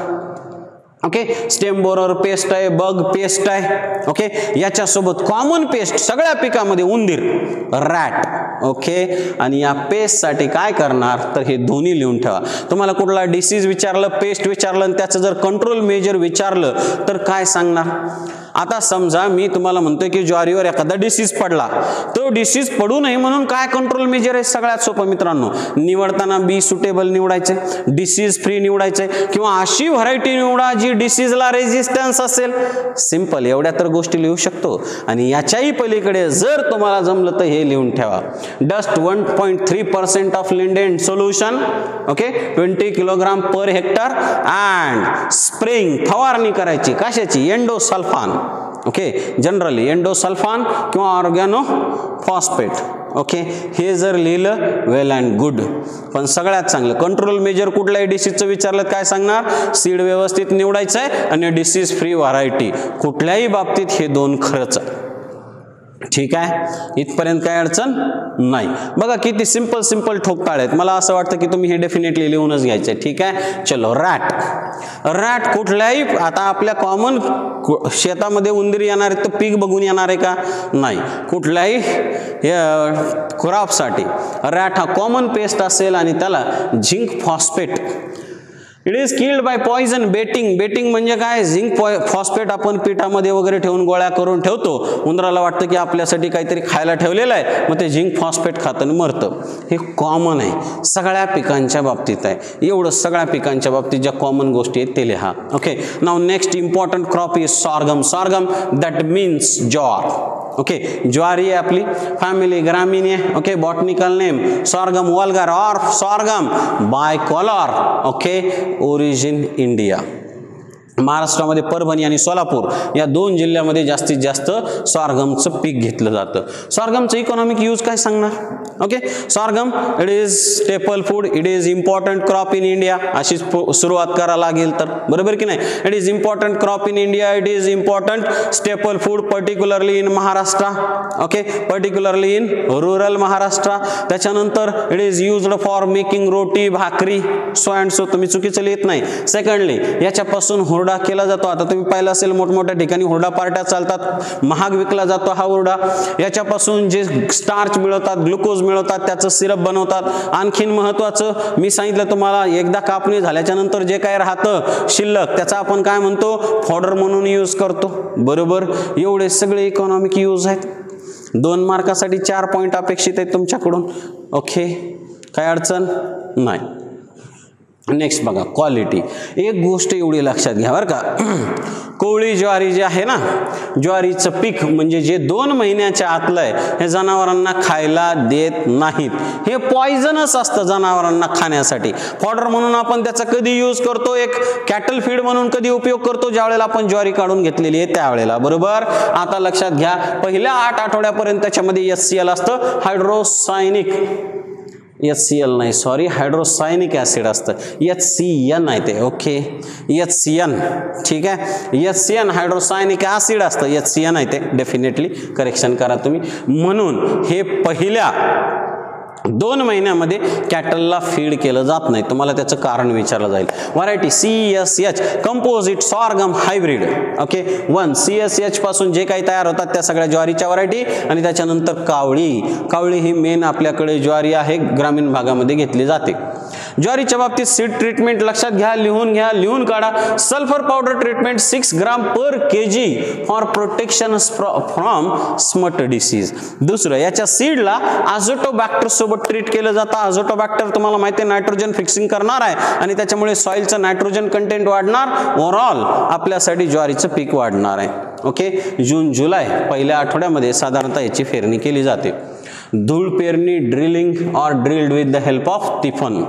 ओके, स्टेम बोरर पेस्ट आहे, बग पेस्ट आहे. ओके, याच्यासोबत कॉमन पेस्ट सगळ्या पिकामध्ये उंदीर, रॅट. ओके, आणि या पेस्ट साठी काय करणार तर हे दोन्ही लिहून ठेवा. तुम्हाला कुठला डिसीज विचारलं, पेस्ट विचारलं आणि त्याचं जर कंट्रोल मेजर विचारलं तर काय सांगणार? आता समजा मी तुम्हाला म्हणतोय की ज्वारीवर एखादा डिसीज पडला, तो डिसीज पडू नये म्हणून काय कंट्रोल मेजर आहे? सगळ्यात सोपं मित्रांनो, निवडताना बी सुटेबल निवडायचे, डिसीज फ्री निवडायचे, किंवा अशी व्हरायटी निवडा जी डिसीजला रेजिस्टन्स असेल. सिंपल, एवढ्या तर गोष्टी लिहू शकतो. आणि याच्याही पलीकडे जर तुम्हाला जमलं तर हे लिहून ठेवा, dust one point three percent of lindane solution, okay, twenty kilogram per hectare, and spraying, फवारणी करायची कशाची? एंडोसल्फान. ओके, जनरली एंडोसल्फान किंवा ऑर्गॅनो फॉस्फेट. ओके, हे जर लिहिलं वेल अँड गुड. पण सगळ्यात चांगलं कंट्रोल मेजर कुठल्याही डिसीजचं विचारलं काय सांगणार? सीड व्यवस्थित निवडायचं आहे आणि डिसीज फ्री व्हरायटी. कुठल्याही बाबतीत हे दोन खरंच. ठीक आहे, इथपर्यंत काय अडचण नाही. बघा किती सिंपल सिंपल ठोकताळ आहेत. मला असं वाटतं की तुम्ही हे डेफिनेटली लिहूनच घ्यायचे. ठीक आहे, चलो. रॅट, रॅट कुठल्याही, आता आपल्या कॉमन शेतामध्ये उंदीर येणार आहे तर पीक बघून येणार आहे का? नाही. कुठल्याही क्रॉपसाठी रॅट हा कॉमन पेस्ट असेल आणि त्याला zinc phosphate. It is killed by poison baiting. Baiting म्हणजे काय? झिंक फॉस्फेट आपण पिठामध्ये वगैरे ठेवून गोळ्या करून ठेवतो. उंदराला वाटतं की आपल्यासाठी काहीतरी खायला ठेवलेलं आहे, मग ते झिंक फॉस्फेट खातं आणि मरतं. हे कॉमन आहे, सगळ्या पिकांच्या बाबतीत आहे. एवढं सगळ्या पिकांच्या बाबतीत ज्या कॉमन गोष्टी आहेत ते लिहा. Okay, now next important crop is sorghum. Sorghum that means jowar. Okay, ज्वारी आहे आपली, फॅमिली ग्रामीण आहे. Okay, botanical name sorghum vulgare or sorghum bicolor. Okay, origin India. महाराष्ट्रामध्ये परभणी आणि सोलापूर या दोन जिल्ह्यामध्ये जास्तीत जास्त सॉर्गमचं पीक घेतलं जातं. सॉर्गमचं इकॉनॉमिक यूज काय सांगणार? Okay, sorghum it is staple food, it is important crop in India. अशी सुरुवात करा लागेल तर, बरोबर की नाही? It is important crop in India, it is important staple food particularly in Maharashtra. Okay, particularly in rural Maharashtra. त्याच्यानंतर it is used for making roti, bhakri, so and so. तुम्ही चुकीचं लिहित नाही. सेकंडली, याच्यापासून हुरडा केला जातो. आता तुम्ही पाहिलं असेल मोठमोठ्या ठिकाणी हुरडा पार्ट्या चालतात, महाग विकला जातो हा हुरडा. याच्यापासून जे स्टार्च मिळवतात, ग्लुकोज मिळवतात, त्याचं सिरप बनवतात. आणखीन महत्वाचं मी सांगितलं तुम्हाला, एकदा कापणी झाल्याच्या नंतर जे काय राहतं शिल्लक त्याचा आपण काय म्हणतो? फॉडर म्हणून यूज करतो. बरोबर, एवढे सगळे इकॉनॉमिक यूज आहेत. दोन मार्कासाठी चार पॉईंट अपेक्षित आहेत तुमच्याकडून. ओके, काय अडचण नाही. नेक्स्ट बघा, क्वालिटी. एक गोष्ट एवढी लक्षात घ्या बरं का, कोवळी ज्वारी जी आहे ना, ज्वारीचं पीक म्हणजे जे दोन महिन्याच्या आतलं आहे हे जनावरांना खायला देत नाहीत. हे पॉइझनस असतं जनावरांना खाण्यासाठी. फॉडर म्हणून आपण त्याचा कधी यूज करतो? एक कॅटल फीड म्हणून कधी उपयोग करतो? ज्या वेळेला आपण ज्वारी काढून घेतलेली आहे त्यावेळेला. बरोबर, आता लक्षात घ्या, पहिल्या आठ आठवड्यापर्यंत त्याच्यामध्ये एच सी एल असतं, हायड्रोसायनिक. एच सी एल नाही, सॉरी, हायड्रोसायनिक ॲसिड असतं, एच सी एन आहे ते. Okay, H C N. ठीक आहे, H C N hydrocyanic acid असतं, एच सी एन आहे ते. डेफिनेटली करेक्शन करा तुम्ही. म्हणून हे पहिल्या दोन महिन्यामध्ये कॅटलला फीड केलं जात नाही. तुम्हाला त्याचं कारण विचारलं जाईल. Variety C S H, composite sorghum hybrid. Okay, one C S H पासून जे काही तयार होतात त्या सगळ्या ज्वारीच्या व्हरायटी. आणि त्याच्यानंतर कावळी. कावळी ही मेन आपल्याकडे ज्वारी आहे, ग्रामीण भागामध्ये घेतली जाते. ज्वारीच्या बाबतीत सीड ट्रीटमेंट लक्षात घ्या, लिहून घ्या, लिहून काढा. Sulphur powder treatment six gram per kg for protection from smut disease. दुसरं, याच्या सीडला अझोटोबॅक्टर सोबत ट्रीट केलं जातं. अझोटोबॅक्टर तुम्हाला माहिती आहे नायट्रोजन फिक्सिंग करणार आहे आणि त्याच्यामुळे सॉइलचं नायट्रोजन कंटेंट वाढणार. ओव्हरऑल आपल्यासाठी ज्वारीचं पीक वाढणार आहे. ओके, जून जुलै पहिल्या आठवड्यामध्ये साधारणतः याची पेरणी केली जाते. धूळ पेरणी, drilling or drilled with the help of tifan.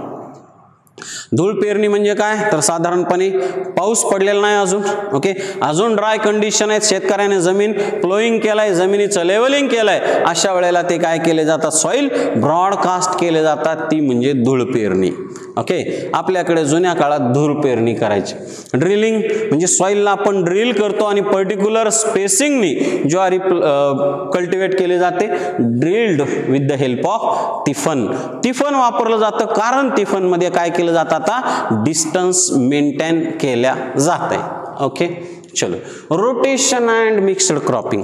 धूळ पेरणी म्हणजे काय, तर साधारणपणे पाऊस पडलेला नाही अजून. ओके, अजून ड्राय कंडिशन आहेत, शेतकऱ्याने जमीन प्लोईंग केलाय, जमिनीचं लेवलिंग केलंय, अशा वेळेला ते काय केले जातात, सॉइल ब्रॉडकास्ट केले जातात, ती म्हणजे धूळ पेरणी. ओके, आपल्याकडे जुन्या काळात धूळ पेरणी करायची. ड्रिलिंग म्हणजे सॉइलला आपण ड्रिल करतो आणि पर्टिक्युलर स्पेसिंगनी ज्वारी कल्टिवेट केले जाते. Drilled with the help of tifan. तिफन वापरलं जातं कारण तिफन मध्ये काय केलं जातं, आता डिस्टन्स मेंटेन केल्या जाते. ओके, चलो, रोटेशन अँड मिक्स्ड क्रॉपिंग.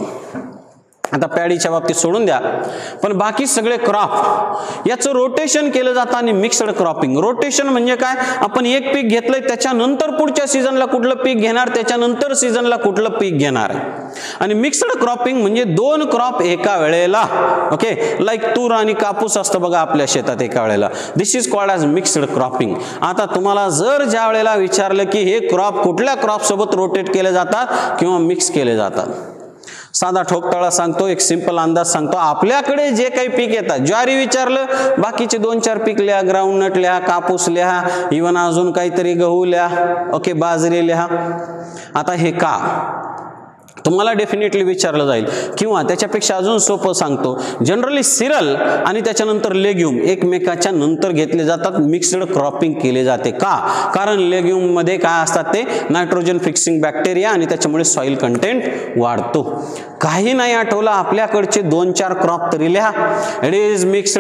आता पॅडीच्या बाबतीत सोडून द्या, पण बाकी सगळे क्रॉप याचं रोटेशन केलं जातं आणि मिक्स्ड क्रॉपिंग. रोटेशन म्हणजे काय, आपण एक पीक घेतलंय त्याच्यानंतर पुढच्या सीझनला कुठलं पीक घेणार, त्याच्यानंतर सीझनला कुठलं पीक घेणार. आणि मिक्स्ड क्रॉपिंग म्हणजे दोन क्रॉप एका वेळेला. ओके, लाईक तूर आणि कापूस असतं बघा आपल्या शेतात एका वेळेला. This is called as mixed cropping. आता तुम्हाला जर ज्या वेळेला विचारलं की हे क्रॉप कुठल्या क्रॉप सोबत रोटेट केले जातात किंवा मिक्स केले जातात, साधा ठोकताळा सांगतो, एक सिंपल अंदाज सांगतो. आपल्याकडे जे काही पीक येतात, ज्वारी विचारलं, बाकीचे दोन चार पीक लिहा, ग्राउंडनट लिहा, कापूस लिहा, इव्हन अजून काहीतरी गहू लिहा. ओके, बाजरी लिहा. आता हे का तुम्हाला डेफिनेटली विचारलं जाईल, किंवा त्याच्यापेक्षा अजून सोपं सांगतो, जनरली सिरल आणि त्याच्यानंतर लेग्युम एकमेकाच्या नंतर घेतले जातात, मिक्स्ड क्रॉपिंग केले जाते. का, कारण लेग्युम मध्ये काय असतात, ते नायट्रोजन फिक्सिंग बॅक्टेरिया आणि त्याच्यामुळे सॉइल कंटेंट वाढतो. काही नाही आठवलं, आपल्याकडचे दोन चार क्रॉप तरी लिहा. It is mixed,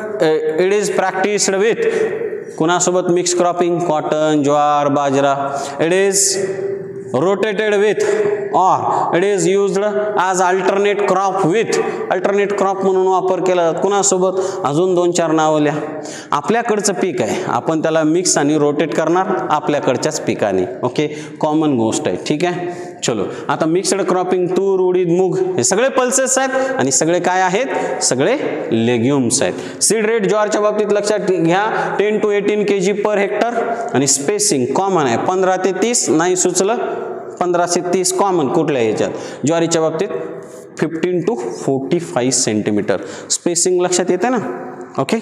it is practised with कुणासोबत mix cropping, cotton, jowar, bajra. It is rotated with or it is used as alternate crop with. alternate crop म्हणून वापर केला जातो कुणासोबत, अजून दोन चार नावं लिहा. आपल्याकडचं पीक आहे, आपण त्याला मिक्स आणि रोटेट करणार आपल्याकडच्याच पिकाने. ओके, कॉमन गोष्ट आहे. ठीक आहे, चलो. आता मिक्स्ड क्रॉपिंग, तूर, उडीद, मूग हे सगळे पल्सेस आहेत आणि सगळे काय आहेत, सगळे लेग्युम्स आहेत. सीड रेट ज्वारच्या बाबतीत लक्षात घ्या, ten to eighteen K G per hectare आणि स्पेसिंग कॉमन आहे पंधरा ते तीस. नाही सुचलं पंधरा ते तीस कॉमन कुठल्या ह्याच्यात. ज्वारीच्या बाबतीत fifteen to forty five centimetre spacing लक्षात येते ना. ओके,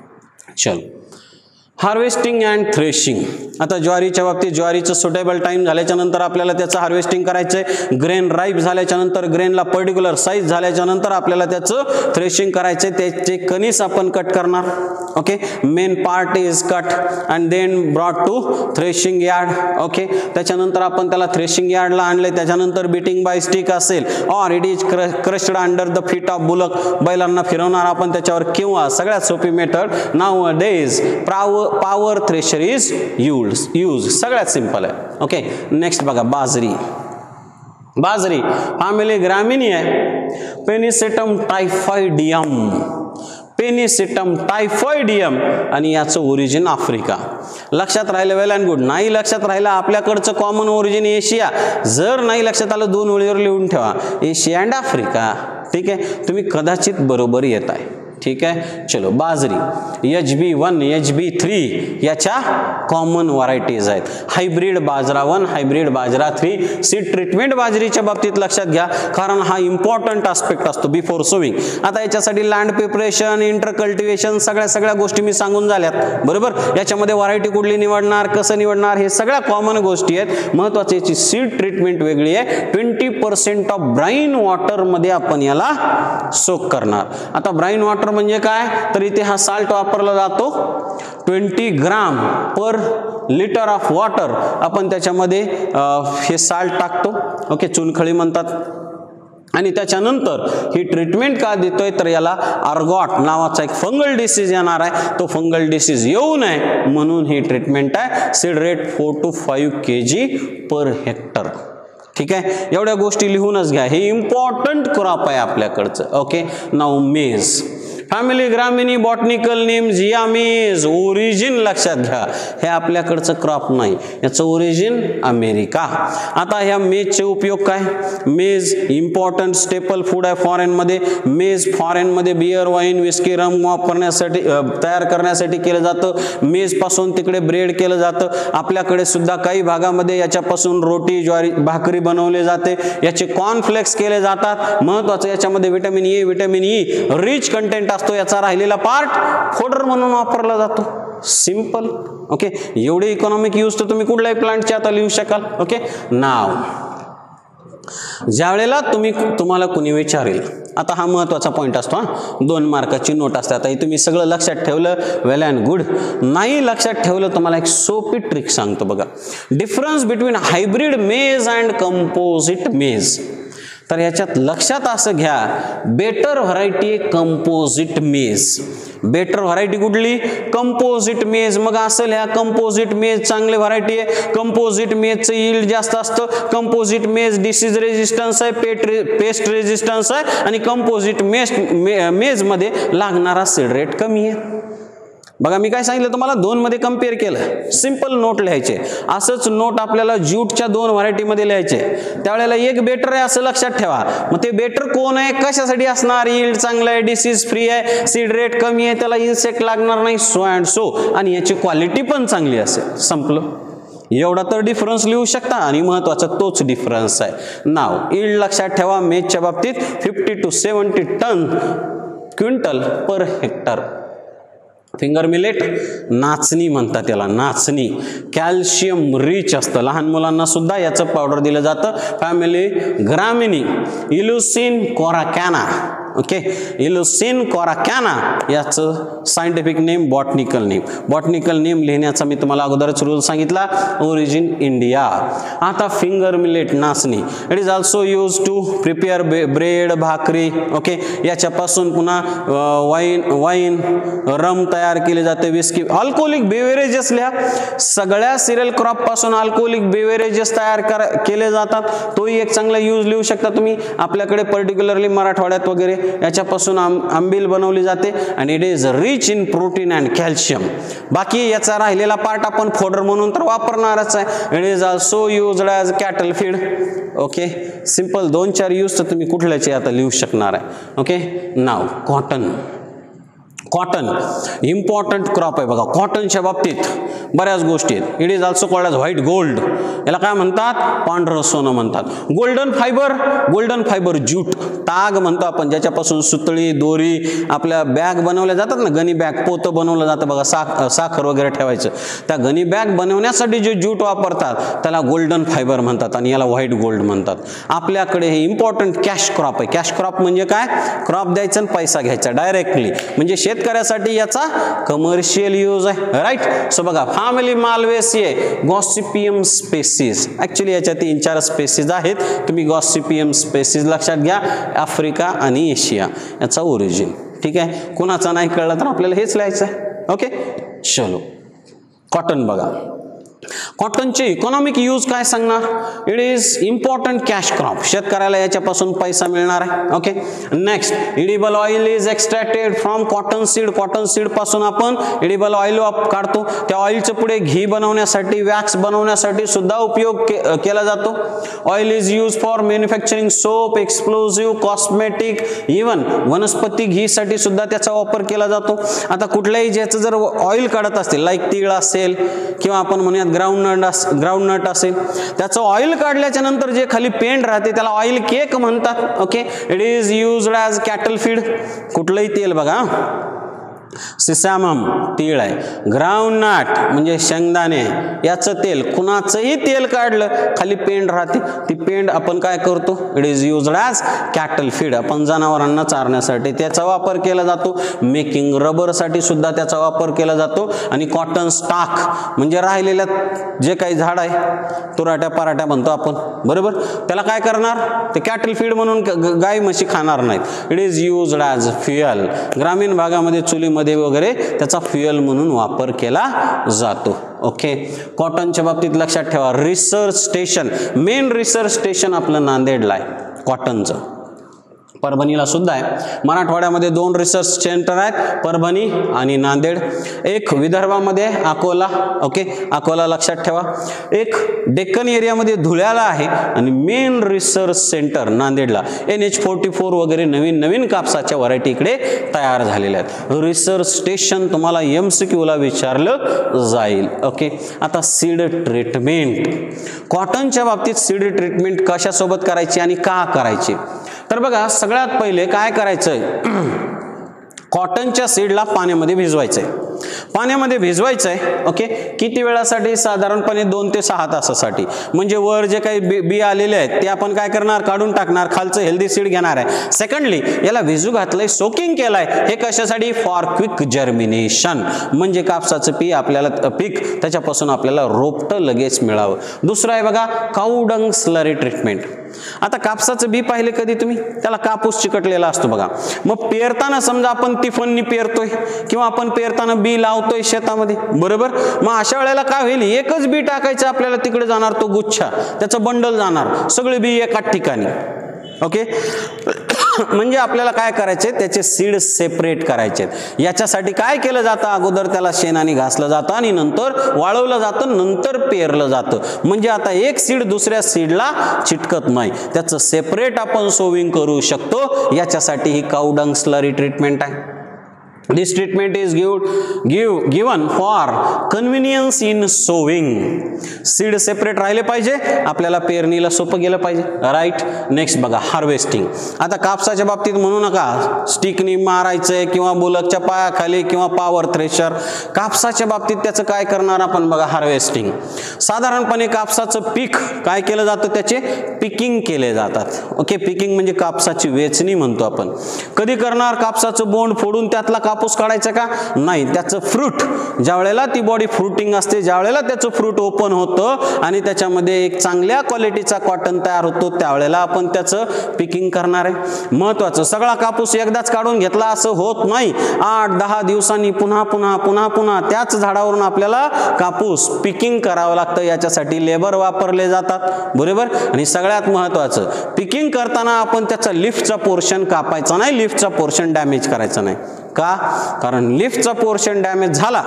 चल. Harvesting and threshing. आता ज्वारीच्या बाबतीत ज्वारीचं सुटेबल टाइम झाल्याच्या नंतर आपल्याला त्याचं हार्वेस्टिंग करायचंय. ग्रेन राईप झाल्याच्या नंतर, ग्रेनला पर्टिक्युलर साईज झाल्याच्या नंतर आपल्याला त्याचं थ्रेशिंग करायचंय. त्याचे कणीस आपण कट करणार. Okay, main part is cut and then brought to threshing yard. Okay, त्याच्यानंतर आपण त्याला थ्रेशिंग यार्डला आणले. त्याच्यानंतर बीटिंग बाय स्टिक असेल और it is crushed under the feet of bullock. बैलांना फिरवणार आपण त्याच्यावर, किंवा सगळ्यात सोपी मेथड नाउ डेज प्राव power thresher is use use सगळ्यात सिंपल आहे. ओके, नेक्स्ट बघा, बाजरी. बाजरी फॅमिली ग्रामिनी आहे. पेनिसेटम टायफॉइडियम. पेनिसेटम टायफॉइडियम आणि याचं ओरिजिन आफ्रिका. लक्षात राहिलं, वेल अँड गुड. नाही लक्षात राहिलं, आपल्याकडचं कॉमन ओरिजिन एशिया. जर नाही लक्षात आलं, दोन ओळीवर लिहून ठेवा, एशिया अँड आफ्रिका. ठीक आहे, तुम्ही कदाचित बरोबर येत आहे. ठीक आहे, चलो. बाजरी H B one, H B three याच्या कॉमन व्हरायटीज आहेत. हायब्रिड बाजरा वन, हायब्रिड बाजरा थ्री. सीड ट्रीटमेंट बाजरीच्या बाबतीत लक्षात घ्या, कारण हा इम्पॉर्टंट आस्पेक्ट असतो बिफोर सोविंग. आता याच्यासाठी लँड प्रिपरेशन, इंटर कल्टिवेशन, सगळ्या सगळ्या गोष्टी मी सांगून झाल्यात बरोबर. याच्यामध्ये व्हरायटी कुठली निवडणार, कसं निवडणार, हे सगळ्या कॉमन गोष्टी आहेत. महत्वाची याची सीड ट्रीटमेंट वेगळी आहे. Twenty percent of brine water मध्ये आपण याला सोक करणार. आता ब्राईन वॉटर म्हणजे काय, तर इथे हा साल्ट वापरला जातो. Twenty gram per litre of water आपण त्याच्यामध्ये हे साल्ट टाकतो. ओके, चुनखळी म्हणतात. आणि त्याच्यानंतर ही ट्रीटमेंट का देतोय, तर याला अर्गॉट नावाचा एक फंगल डिसीज येणार आहे. तो फंगल डिसीज येऊ नये म्हणून ही ट्रीटमेंट आहे. Seed rate four to five K G per hectare. ठीक आहे, एवढ्या गोष्टी लिहूनच घ्या, हे इम्पॉर्टंट क्रॉप आहे आपल्याकडचं. Okay, now maize. फॅमिली ग्रामिनी, बॉटनिकल नेम्स, या मेज. ओरिजिन लक्षात घ्या, हे आपल्याकडचं क्रॉप नाही, याचं ओरिजिन अमेरिका. आता ह्या मेजचे उपयोग काय? मेज इम्पॉर्टंट स्टेपल फूड आहे फॉरेन मध्ये. मेज फॉरेन मध्ये बियर, वाईन, विस्की, रम वापरण्यासाठी तयार करण्यासाठी केलं जातं. मेज पासून तिकडे ब्रेड केलं जातं. आपल्याकडे सुद्धा काही भागामध्ये याच्यापासून रोटी, ज्वारी, भाकरी बनवले जाते. याचे कॉर्नफ्लेक्स केले जातात. महत्वाचं याच्यामध्ये vitamin A, vitamin E rich content असतो. याचा राहिलेला पार्ट फोडर म्हणून वापरला जातो. सिंपल. ओके, एवढे इकॉनॉमिक यूज तर तुम्ही कुठल्याही प्लांटचे आता लिहू शकाल. ओके, नाव ज्या वेळेला तुम्ही तुम्हाला कुणी विचारेल, आता हा महत्वाचा पॉईंट असतो हा, दोन मार्काची नोट असते. आता हे तुम्ही सगळं लक्षात ठेवलं, वेल अँड गुड. नाही लक्षात ठेवलं, तुम्हाला एक सोपी ट्रिक सांगतो बघा. Difference between hybrid maize and composite maize. तर याच्यात लक्षात असं घ्या, better variety composite maize. Better variety कुठली? Composite maize. मग असेल ह्या कंपोजिट मेज चांगली व्हरायटी आहे. कंपोजिट मेजचं यील्ड जास्त असतं. कंपोजिट मेज डिसीज रेजिस्टन्स आहे, पेट पेस्ट रेजिस्टन्स आहे, आणि कंपोजिट मेज मेज मध्ये लागणारा सीड रेट कमी आहे. बघा मी काय सांगितलं तुम्हाला, दोन मध्ये कम्पेअर केलं. सिंपल नोट लिहायचे. असंच नोट आपल्याला ज्यूटच्या दोन व्हरायटीमध्ये लिहायचे. त्यावेळेला एक बेटर आहे असं लक्षात ठेवा. मग ते बेटर कोण आहे, कशासाठी असणार? यील्ड चांगलं आहे, डिसीज फ्री आहे, सीड रेट कमी आहे, त्याला इन्सेक्ट लागणार नाही, सो अँड सो, आणि याची क्वालिटी पण चांगली असेल. संपलं. एवढा तर डिफरन्स लिहू शकता, आणि महत्वाचा तोच डिफरन्स आहे. नाव यील्ड लक्षात ठेवा. मेजच्या बाबतीत fifty to seventy ton quintal per hectare. Finger millet नाचणी म्हणतात त्याला, नाचणी. कॅल्शियम रिच असतं. लहान मुलांना सुद्धा याचं पावडर दिलं जातं. फॅमिली ग्रामिनी, इल्युसिन कोराकॅना. ओके, इल्युसिन कोराकॅना याचं scientific name, botanical name. Botanical name लिहिण्याचा मी तुम्हाला अगोदरच रूल सांगितला, ओरिजिन इंडिया. आता फिंगर मिलेट नाचणी, it is also use to prepare bread, भाकरी. ओके, याच्यापासून पुन्हा वाईन वाईन रम तयार केले जाते, विस्की. अल्कोहोलिक बेवरेजेस लिहा. सगळ्या सिरियल क्रॉप पासून अल्कोहोलिक बेवरेजेस तयार केले जातात. तोही एक चांगला यूज लिहू शकता तुम्ही. आपल्याकडे पर्टिक्युलरली मराठवाड्यात वगैरे याच्यापासून आंबील बनवली जाते, आणि it is rich in protein and calcium. बाकी याचा राहिलेला पार्ट आपण फोडर म्हणून तर वापरणारच आहे. It is also used as cattle feed. Okay, simple. दोन चार यूज तर तुम्ही कुठल्याचे आता लिहू शकणार आहे. ओके, नाव कॉटन. कॉटन इम्पॉर्टंट क्रॉप आहे बघा. कॉटनच्या बाबतीत बऱ्याच गोष्टी आहेत. It is also called as white gold. याला काय म्हणतात? पांढरं सोनं म्हणतात. Golden fibre, golden fibre jute, ताग म्हणतो आपण, ज्याच्यापासून सुतळी, दोरी, आपल्या बॅग बनवल्या जातात ना, गनी बॅग, पोतं बनवलं जातं बघा, साख साखर वगैरे ठेवायचं. त्या गनी बॅग बनवण्यासाठी जे ज्यूट वापरतात त्याला गोल्डन फायबर म्हणतात, आणि याला व्हाईट गोल्ड म्हणतात. आपल्याकडे हे इम्पॉर्टंट कॅश क्रॉप आहे. कॅश क्रॉप म्हणजे काय? क्रॉप द्यायचा आणि पैसा घ्यायचा डायरेक्टली. म्हणजे शेतकऱ्यासाठी याचा कमर्शियल यूज आहे. राईट. सो बघा, फॅमिली मालवेसिये, गॉसिपियम स्पेसीज. ऍक्च्युली याच्या तीन चार स्पेसीज आहेत. तुम्ही गॉसिपियम स्पेसीज लक्षात घ्या. आफ्रिका आणि एशिया याचा ओरिजिन. ठीक आहे. कोणाचा नाही कळलं तर आपल्याला हेच लिहायचं आहे. ओके, चलो. कॉटन बघा. कॉटनचे इकॉनॉमिक यूज काय सांगणार? It is important cash crop. शेतकऱ्याला याच्यापासून पैसा मिळणार आहे. Okay, next, edible oil is extracted from cotton seed. Cotton seed पासून आपण इडिबल ऑइल काढतो. त्या ऑइलचं पुढे घी बनवण्यासाठी, वॅक्स बनवण्यासाठी सुद्धा उपयोग के, केला जातो. Oil is use for manufacturing soap, explosive, cosmetic, even वनस्पती घी साठी सुद्धा त्याचा वापर केला जातो. आता कुठल्याही ज्याचं जर ऑइल काढत असतील, लाईक तीळ असेल किंवा आपण म्हणूयात ग्राउंडनट ग्राउंडनट असेल, त्याचं ऑइल काढल्याच्या नंतर जे खाली पेंड राहते त्याला ऑइल केक म्हणतात. Okay, it is used as cattle feed. कुठलंही तेल बघा, सिसॅमम तीळ आहे, ग्राउंडनट म्हणजे शेंगदाणे, याचं तेल, कुणाचंही तेल काढलं खाली पेंड राहते, ती पेंड आपण काय करतो? It is used as cattle feed. आपण जनावरांना चारण्यासाठी त्याचा वापर केला जातो. मेकिंग रबर साठी सुद्धा त्याचा वापर केला जातो. आणि कॉटन स्टाक म्हणजे राहिलेल्या जे काही झाड आहे, तुराट्या पराट्या म्हणतो आपण, बरोबर, त्याला काय करणार? ते कॅटल फीड म्हणून गाय म्हशी खाणार नाहीत. It is used as fuel. ग्रामीण भागामध्ये चुलीमध्ये वगैरे त्याचा फ्युएल म्हणून वापर केला जातो. ओके, कॉटनच्या बाबतीत लक्षात ठेवा, research station, main research station आपलं नांदेडला आहे कॉटनचं. परभणीला सुद्धा आहे. मराठवाड्यामध्ये दोन रिसर्च सेंटर आहेत, परभणी आणि नांदेड. एक विदर्भामध्ये अकोला, ओके अकोला लक्षात ठेवा. एक डेक्कन एरियामध्ये धुळ्याला आहे आणि मेन रिसर्च सेंटर नांदेडला. एन एच फोर्टी फोर वगैरे नवीन नवीन कापसाच्या व्हरायटी इकडे तयार झालेल्या आहेत. रिसर्च स्टेशन तुम्हाला एम सी क्यूला विचारलं जाईल. ओके आता सीड ट्रीटमेंट, कॉटनच्या बाबतीत सीड ट्रीटमेंट कशासोबत करायची आणि का करायची? तर बघा सगळ्यात पहिले काय करायचंय, कॉटनच्या सीडला पाण्यामध्ये भिजवायचंय. पाण्यामध्ये भिजवायचंय ओके. किती वेळासाठी? साधारणपणे दोन ते सहा तासासाठी. म्हणजे वर जे काही बी, बी आलेले आहेत ते आपण काय करणार, काढून टाकणार, खालचं हेल्दी सीड घेणार आहे. सेकंडली याला भिजू घातलंय, सोकिंग केलंय. हे कशासाठी? फॉर क्विक जर्मिनेशन, म्हणजे कापसाचं पी आपल्याला पीक त्याच्यापासून आपल्याला रोपटं लगेच मिळावं. दुसरं आहे बघा काऊ डंग स्लरी ट्रीटमेंट. आता कापसाचं बी पाहिले कधी तुम्ही? त्याला कापूस चिकटलेला असतो बघा. मग पेरताना समजा आपण तिफननी पेरतोय किंवा आपण पेरताना बी लावतोय शेतामध्ये, बरोबर. मग अशा वेळेला काय होईल, एकच बी टाकायचं आपल्याला, तिकडे जाणार तो गुच्छा, त्याचं बंडल जाणार, सगळे बी एकाच ठिकाणी. ओके म्हणजे आपल्याला काय करायचे, त्याचे सीड सेपरेट करायचे. याच्यासाठी काय केलं जातं, अगोदर त्याला शेणाने घासलं जातं आणि नंतर वाळवलं जातं, नंतर पेरलं जातं. म्हणजे आता एक सीड दुसऱ्या सीडला चिटकत नाही, त्याचं सेपरेट आपण सोविंग करू शकतो. याच्यासाठी ही काऊ डंग स्लरी ट्रीटमेंट आहे. This treatment is give, give, given for convenience in sowing. Seed separate राहिले पाहिजे, आपल्याला पेरणीला सोपं गेलं पाहिजे, राईट. नेक्स्ट बघा हार्वेस्टिंग. आता कापसाच्या बाबतीत म्हणू नका स्टिकनी मारायचंय किंवा बुलकच्या पायाखाली किंवा पॉवर थ्रेशर. कापसाच्या बाबतीत त्याचं काय करणार आपण बघा, हार्वेस्टिंग. साधारणपणे कापसाचं पीक काय केलं जातं, त्याचे पिकिंग केले जातात. ओके पिकिंग म्हणजे कापसाची वेचणी म्हणतो आपण. कधी करणार, कापसाचं बोंड फोडून त्यातला कापूस काढायचा का? नाही, त्याचं फ्रूट ज्या वेळेला ती बॉडी फ्रुटिंग असते, ज्या वेळेला त्याचं फ्रूट ओपन होतं आणि त्याच्यामध्ये एक चांगल्या क्वालिटीचा कॉटन तयार होतो, त्यावेळेला आपण त्याचं पिकिंग करणार आहे. महत्वाचं, सगळा कापूस एकदाच काढून घेतला असं होत नाही. आठ दहा दिवसांनी पुन्हा पुन्हा पुन्हा पुन्हा त्याच झाडावरून आपल्याला कापूस पिकिंग करावं लागतं. याच्यासाठी लेबर वापरले जातात, बरोबर. आणि सगळ्यात महत्वाचं, पिकिंग करताना आपण त्याचा लिफ्टचा पोर्शन कापायचा नाही, लिफ्टचा पोर्शन डॅमेज करायचा नाही. का? कारण लिफ्टचा पोर्शन डॅमेज झाला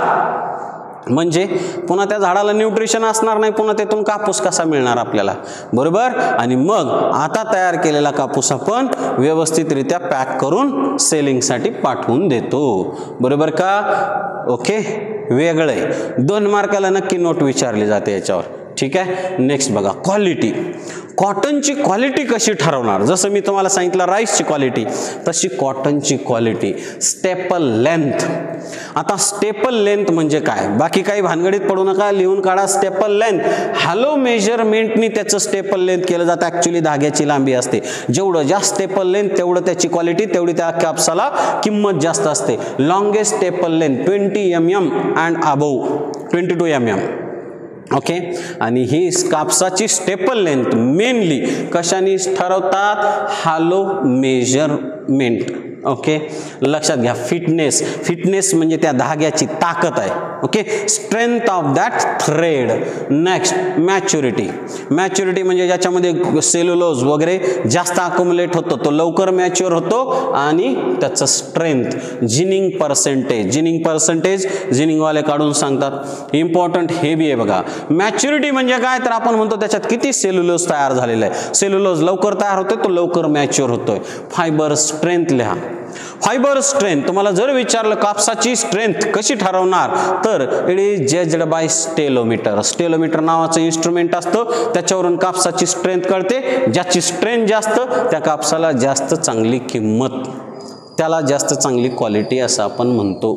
म्हणजे पुन्हा त्या झाडाला न्यूट्रिशन असणार नाही, पुन्हा त्यातून कापूस कसा मिळणार आपल्याला, बरोबर. आणि मग आता तयार केलेला कापूस आपण व्यवस्थितरित्या पॅक करून सेलिंगसाठी पाठवून देतो, बरोबर का? ओके वेगळं आहे. दोन मार्काला नक्की नोट विचारली जाते याच्यावर, ठीक आहे. नेक्स्ट बघा क्वालिटी. कॉटनची क्वालिटी कशी ठरवणार? जसं मी तुम्हाला सांगितलं राईसची क्वालिटी, तशी कॉटनची क्वालिटी. Staple length. आता स्टेपल लेंथ म्हणजे काय, बाकी काही भानगडीत पडू नका, लिहून काढा. स्टेपल लेंथ हॅलो मेजरमेंटनी त्याचं स्टेपल लेंथ केलं जातं. ऍक्च्युली धाग्याची लांबी असते, जेवढं जास्त स्टेपल लेंथ तेवढं त्याची क्वालिटी, तेवढी त्या कापसाला किंमत जास्त असते. Longest staple length twenty M M and above twenty two M M. Okay आणि ही कापसाची स्टेपल लेंथ मेनली कशाने ठरवतात? Hello measurement. ओके लक्षात घ्या. फिटनेस. फिटनेस म्हणजे त्या धाग्याची ताकद आहे. Okay strength of that thread. Next maturity. Maturity म्हणजे ज्याच्यामध्ये सेल्युलोज वगैरे जास्त अकोमुलेट होतो, तो लवकर मॅच्युअर होतो. आणि त्याचं strength. Ginning percentage. Ginning percentage जिनिंगवाले काढून सांगतात. इम्पॉर्टंट हे बी आहे बघा. मॅच्युरिटी म्हणजे काय, तर आपण म्हणतो त्याच्यात किती सेल्युलोज तयार झालेला आहे. सेल्युलोज लवकर तयार होतोय, तो लवकर मॅच्युअर होतोय. फायबर स्ट्रेंथ लिहा. फायबर स्ट्रेंथ तुम्हाला जर विचारलं कापसाची स्ट्रेंथ कशी ठरवणार, तर it is judged by stelometer. Stelometer नावाचं इन्स्ट्रुमेंट असतं, त्याच्यावरून कापसाची स्ट्रेंथ कळते. ज्याची स्ट्रेंथ जास्त त्या कापसाला जास्त चांगली किंमत, त्याला जास्त चांगली क्वालिटी असं आपण म्हणतो.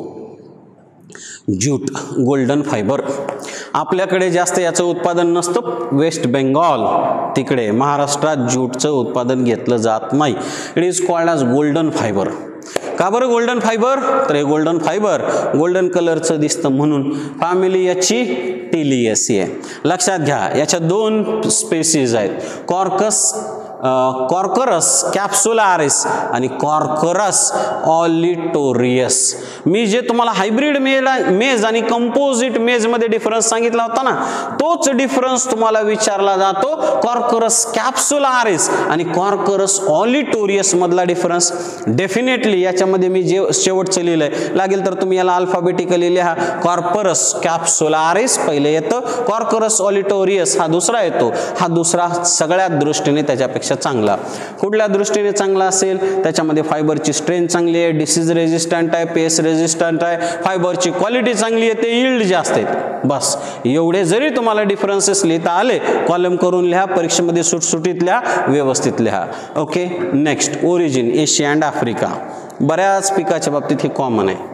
ज्यूट. Golden fibre. आपल्याकडे जास्त याचं उत्पादन नसतं, वेस्ट बेंगॉल तिकडे महाराष्ट्रात ज्यूटचं उत्पादन घेतलं जात नाही. It is called as golden fibre. का बरं गोल्डन फायबर, तर हे गोल्डन फायबर गोल्डन कलरचं दिसतं म्हणून. फॅमिली याची टिलिएसी आहे. लक्षात घ्या, याच्या दोन स्पेसीज आहेत, कॉर्कस कॉर्कोरस कॅप्सुलारिस आणि कॉर्कोरस ऑलिटोरियस. मी जे तुम्हाला हायब्रिड मेज मेज आणि कंपोजिट मेज मध्ये डिफरन्स सांगितला होता ना, तोच डिफरन्स तुम्हाला विचारला जातो कॉर्कोरस कॅप्सुलारिस आणि कॉर्कोरस ऑलिटोरियस मधला डिफरन्स. डेफिनेटली याच्यामध्ये मी जे शेवटचं लिहिलंय, लागेल तर तुम्ही याला अल्फाबेटिकली लिहा. कॉर्कोरस कॅप्सुलारिस पहिले येतं, कॉर्कोरस ऑलिटोरियस हा दुसरा येतो. हा दुसरा सगळ्यात दृष्टीने त्याच्यापेक्षा चांगला. कुठल्या दृष्टीने चांगला असेल? त्याच्यामध्ये फायबरची स्ट्रेंथ चांगली आहे, डिसीज रेजिस्टंट आहे, पेस्ट रेजिस्टंट आहे, फायबरची क्वालिटी चांगली आहे, ते यील्ड जास्त आहेत. बस एवढे जरी तुम्हाला डिफरन्सेस लिहिता आले, कॉलम करून लिहा, परीक्षेमध्ये सुटसुटीत लिहा, व्यवस्थित लिहा. Okay. Next, origin Asia and Africa. बऱ्याच पिकाच्या बाबतीत हे कॉमन आहे.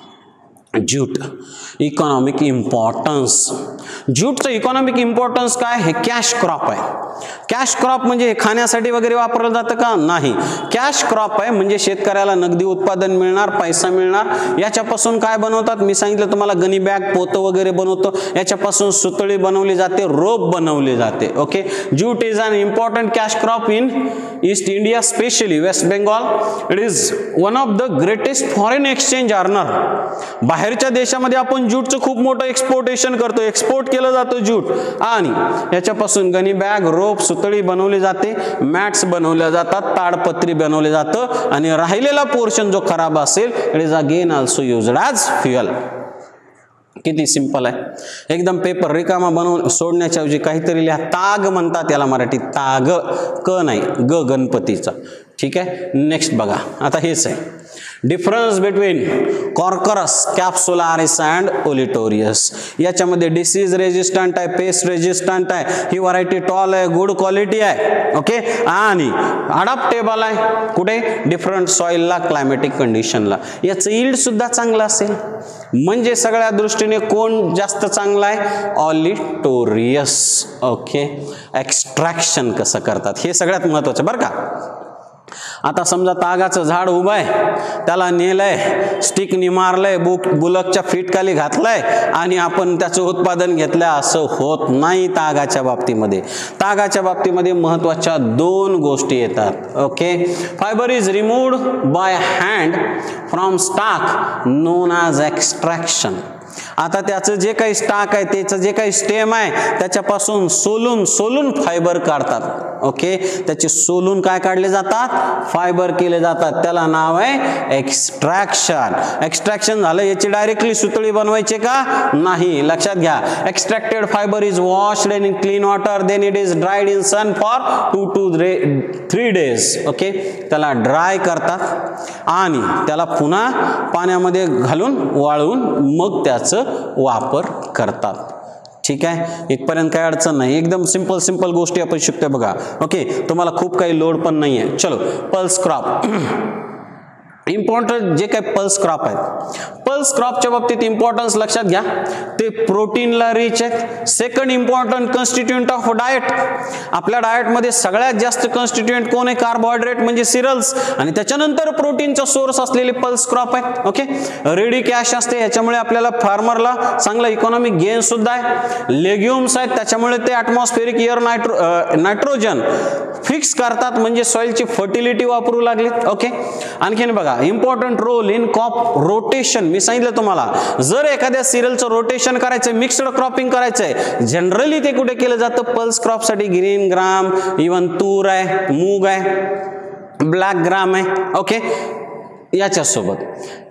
Jute economic importance. ज्यूटचं इकॉनॉमिक इम्पॉर्टन्स काय? हे कॅश क्रॉप आहे. कॅश क्रॉप म्हणजे हे खाण्यासाठी वगैरे वापरलं जातं का? नाही. कॅश क्रॉप आहे म्हणजे शेतकऱ्याला नगदी उत्पादन मिळणार, पैसा मिळणार. याच्यापासून काय बनवतात? मी सांगितलं तुम्हाला, गनी बॅग, पोतं वगैरे बनवतो. याच्यापासून सुतळी बनवली जाते, रोप बनवली जाते. Okay. Jute is an important cash crop in East India, specially West Bengal. It is one of the greatest foreign exchange earner. बाहेरच्या देशामध्ये आपण ज्यूटचं खूप मोठं एक्सपोर्टेशन करतो, एक्सपोर्ट केलं जातं ज्यूट. आणि याच्यापासून गनी बॅग, रोप, सुतळी बनवली जाते, मॅट्स बनवल्या जातात, ताडपत्री बनवले जातं. आणि राहिलेला पोर्शन जो खराब असेल, it is again also used as fuel. किती सिंपल आहे एकदम. पेपर रिकामा बनवून सोडण्याच्या ऐवजी काहीतरी लिहा. ताग म्हणतात याला मराठीत, ताग, क नाही, ग गणपतीचा. ठीक आहे. नेक्स्ट बघा, आता हेच आहे डिफरन्स बिटवीन कॉर्कोरस कॅप्सुलारिस अँड ओलिटोरियस. याच्यामध्ये डिसीज रेजिस्टंट आहे, पेस्ट रेजिस्टंट आहे, ही व्हरायटी टॉल आहे, गुड क्वालिटी आहे. ओके. आणि अडॅप्टेबल आहे कुठे? डिफरंट सॉइलला, क्लायमॅटिक कंडिशनला. याचं यील्ड सुद्धा चांगलं असेल. म्हणजे सगळ्या दृष्टीने कोण जास्त चांगला आहे? ऑलिटोरियस. ओके. एक्स्ट्रॅक्शन कसं करतात हे सगळ्यात महत्वाचं बरं का. आता समजा तागाचं झाड उभं आहे, त्याला नेलंय, स्टिकनी मारलंय, बुक बुलकच्या फीटखाली घातलंय आणि आपण त्याचं उत्पादन घेतलंय, असं होत नाही तागाच्या बाबतीमध्ये. तागाच्या बाबतीमध्ये महत्वाच्या दोन गोष्टी येतात. Okay. Fibre is removed by hand from stalk known as extraction. आता त्याचं जे काही स्टाक आहे, त्याचं जे काही स्टेम आहे, त्याच्यापासून सोलून सोलून फायबर काढतात. ओके. त्याचे सोलून काय काढले जातात? फायबर केले जातात. त्याला नाव आहे एक्स्ट्रॅक्शन. एक्स्ट्रॅक्शन झालं, याची डायरेक्टली सुतळी बनवायची का? नाही. लक्षात घ्या, extracted fibre is washed in clean water, then it is dried in sun for two to three days. Okay. त्याला ड्राय करतात आणि त्याला पुन्हा पाण्यामध्ये घालून वाळवून मग त्याचं वापर करतात. ठीक आहे. इथपर्यंत काय अडचण नाही, एकदम सिंपल सिंपल गोष्टी आपण शिकतोय बघा. ओके. तुम्हाला खूप काही लोड पण नाहीये. चलो, पल्स क्रॉप. इम्पॉर्टंट जे काही पल्स क्रॉप आहेत, पल्स क्रॉपच्या बाबतीत इम्पॉर्टन्स लक्षात घ्या, ते प्रोटीनला रिच आहेत. Second important constituent of diet. आपल्या डाएटमध्ये सगळ्यात जास्त कन्स्टिट्यूएंट कोण आहे? कार्बोहायड्रेट म्हणजे सिरल्स. आणि त्याच्यानंतर प्रोटीनचा सोर्स असलेले पल्स क्रॉप आहे. ओके. रेडी कॅश असते, याच्यामुळे आपल्याला फार्मरला चांगला इकॉनॉमिक गेन सुद्धा आहे. लेग्युम्स आहेत, त्याच्यामुळे ते atmospheric air nitro nitrogen fix करतात, म्हणजे सॉइलची फर्टिलिटी वापरू लागली. ओके. आणखीन बघा, important role in crop rotation. मी सांगितलं तुम्हाला, जर एखाद्या सिरियलचं रोटेशन करायचं, मिक्स्ड क्रॉपिंग करायचंय, जनरली ते कुठे केलं जातं? पल्स क्रॉप साठी. ग्रीन ग्राम, इवन तूर आहे, मूग आहे, ब्लॅक ग्राम आहे. ओके. याच्यासोबत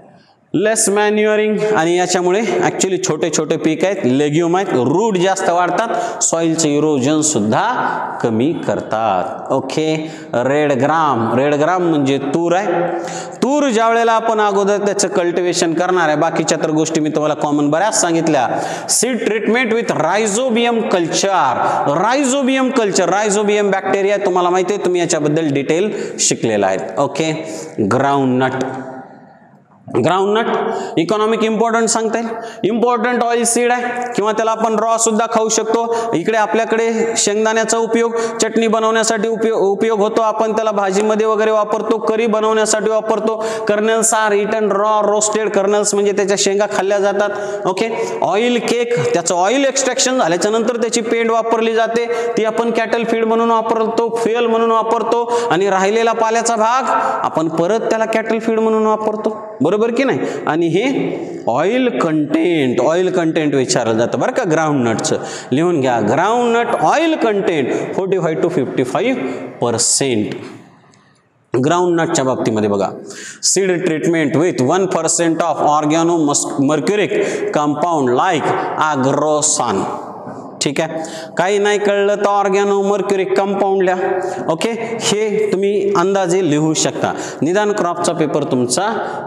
लेस मॅन्युअरिंग, आणि याच्यामुळे ऍक्च्युली छोटे छोटे पीक आहेत, लेग्युम आहेत, रूट जास्त वाढतात, सॉइलचं इरोजन सुद्धा कमी करतात. Okay. Red gram. Red gram म्हणजे तूर आहे. तूर ज्या वेळेला आपण अगोदर त्याचं कल्टिवेशन करणार आहे, बाकीच्या तर गोष्टी मी तुम्हाला कॉमन बऱ्याच सांगितल्या. Seed treatment with rhizobium culture. Rhizobium culture, rhizobium bacteria तुम्हाला माहिती आहे, तुम्ही याच्याबद्दल डिटेल शिकलेला आहे. Okay. Groundnut. Groundnut economic important सांगता येईल, इम्पॉर्टंट ऑइल सीड आहे किंवा त्याला आपण रॉ सुद्धा खाऊ शकतो. इकडे आपल्याकडे शेंगदाण्याचा उपयोग चटणी बनवण्यासाठी उपयोग उपयोग होतो, आपण त्याला भाजीमध्ये वगैरे वापरतो, करी बनवण्यासाठी वापरतो. Kernels are eaten raw roasted, kernels म्हणजे त्याच्या शेंगा खाल्ल्या जातात. ओके. ऑइल केक, त्याचं ऑइल एक्स्ट्रॅक्शन झाल्याच्या नंतर त्याची पेंड वापरली जाते, ती आपण कॅटल फीड म्हणून वापरतो, फ्युएल म्हणून वापरतो. आणि राहिलेला पाल्याचा भाग आपण परत त्याला कॅटल फीड म्हणून वापरतो, बरोबर की नाही. आणि हे ऑइल कंटेंट, ऑइल कंटेंट विचारलं जातं बरं का ग्राउंडनटचं. लिहून घ्या, groundnut oil content forty five to fifty five percent. ग्राउंडनटच्या बाबतीमध्ये बघा, seed treatment with one percent of organo mercuric compound like Agrosan. ठीक आहे. काही नाही कळलं तर ऑर्गॅनो मर्क्युरिक कंपाऊंड लिहा. ओके. हे तुम्ही अंदाजे लिहू शकता. निदान क्रॉपचा पेपर तुमचा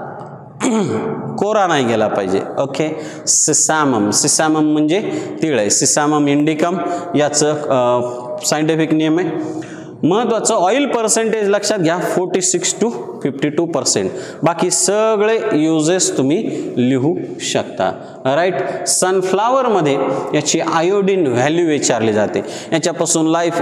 कोरा नाही गेला पाहिजे. ओके. सिसॅमम, सिसॅमम म्हणजे तीळ आहे, सिसॅमम इंडिकम याचं सायंटिफिक नेम आहे. महत्वाचं ऑइल पर्सेंटेज लक्षात घ्या, forty six to fifty two percent. बाकी सगळे युजेस तुम्ही लिहू शकता. राईट. सनफ्लावरमध्ये याची आयोडीन व्हॅल्यू विचारली जाते. याच्यापासून लाईफ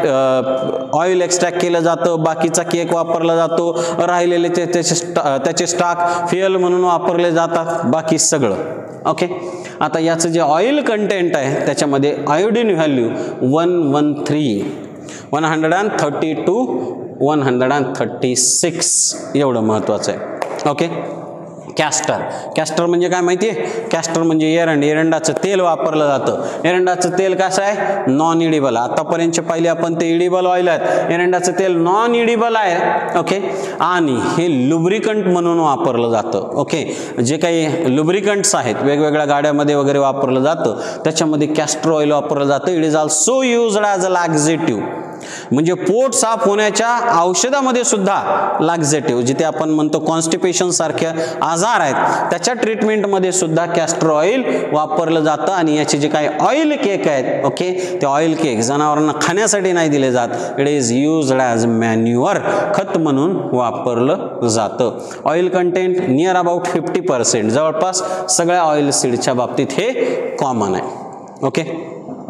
ऑइल एक्स्ट्रॅक्ट केलं जातं, बाकीचा केक वापरला जातो, राहिलेले ते त्याचे स्टाक फ्युएल म्हणून वापरले जातात, बाकी सगळं. ओके. आता याचं जे ऑइल कंटेंट आहे त्याच्यामध्ये iodine value one one three one hundred and thirty two one hundred and thirty six एवढं महत्त्वाचं आहे. ओके. कॅस्टर, कॅस्टर म्हणजे काय माहिती आहे? कॅस्टर म्हणजे एरंड, एरंडाचं तेल वापरलं जातं. एरंडाचं तेल कसं आहे? Non edible. आतापर्यंत पाहिले आपण ते इडिबल ऑइल आहेत, एरंडाचं तेल नॉन इडिबल आहे. ओके. आणि हे लुब्रिकंट म्हणून वापरलं जातं. ओके. जे काही लुब्रिकंट्स आहेत वेगवेगळ्या गाड्यामध्ये वगैरे वापरलं जातं त्याच्यामध्ये कॅस्टर ऑइल वापरलं जातं. It is also used as a laxative, म्हणजे पोट साफ होण्याच्या औषधामध्ये सुद्धा लॅक्झेटिव्ह, जिथे आपण म्हणतो कॉन्स्टिपेशन सारखे आजार आहेत त्याच्या ट्रीटमेंटमध्ये सुद्धा कॅस्टर ऑइल वापरलं जातं. आणि याचे जे काही ऑइल केक आहेत, ओके, ते ऑइल केक जनावरांना खाण्यासाठी नाही दिले जात, it is used as manure, खत म्हणून वापरलं जातं. Oil content near about fifty percent, जवळपास सगळ्या ऑइल सीडच्या बाबतीत हे कॉमन आहे. ओके.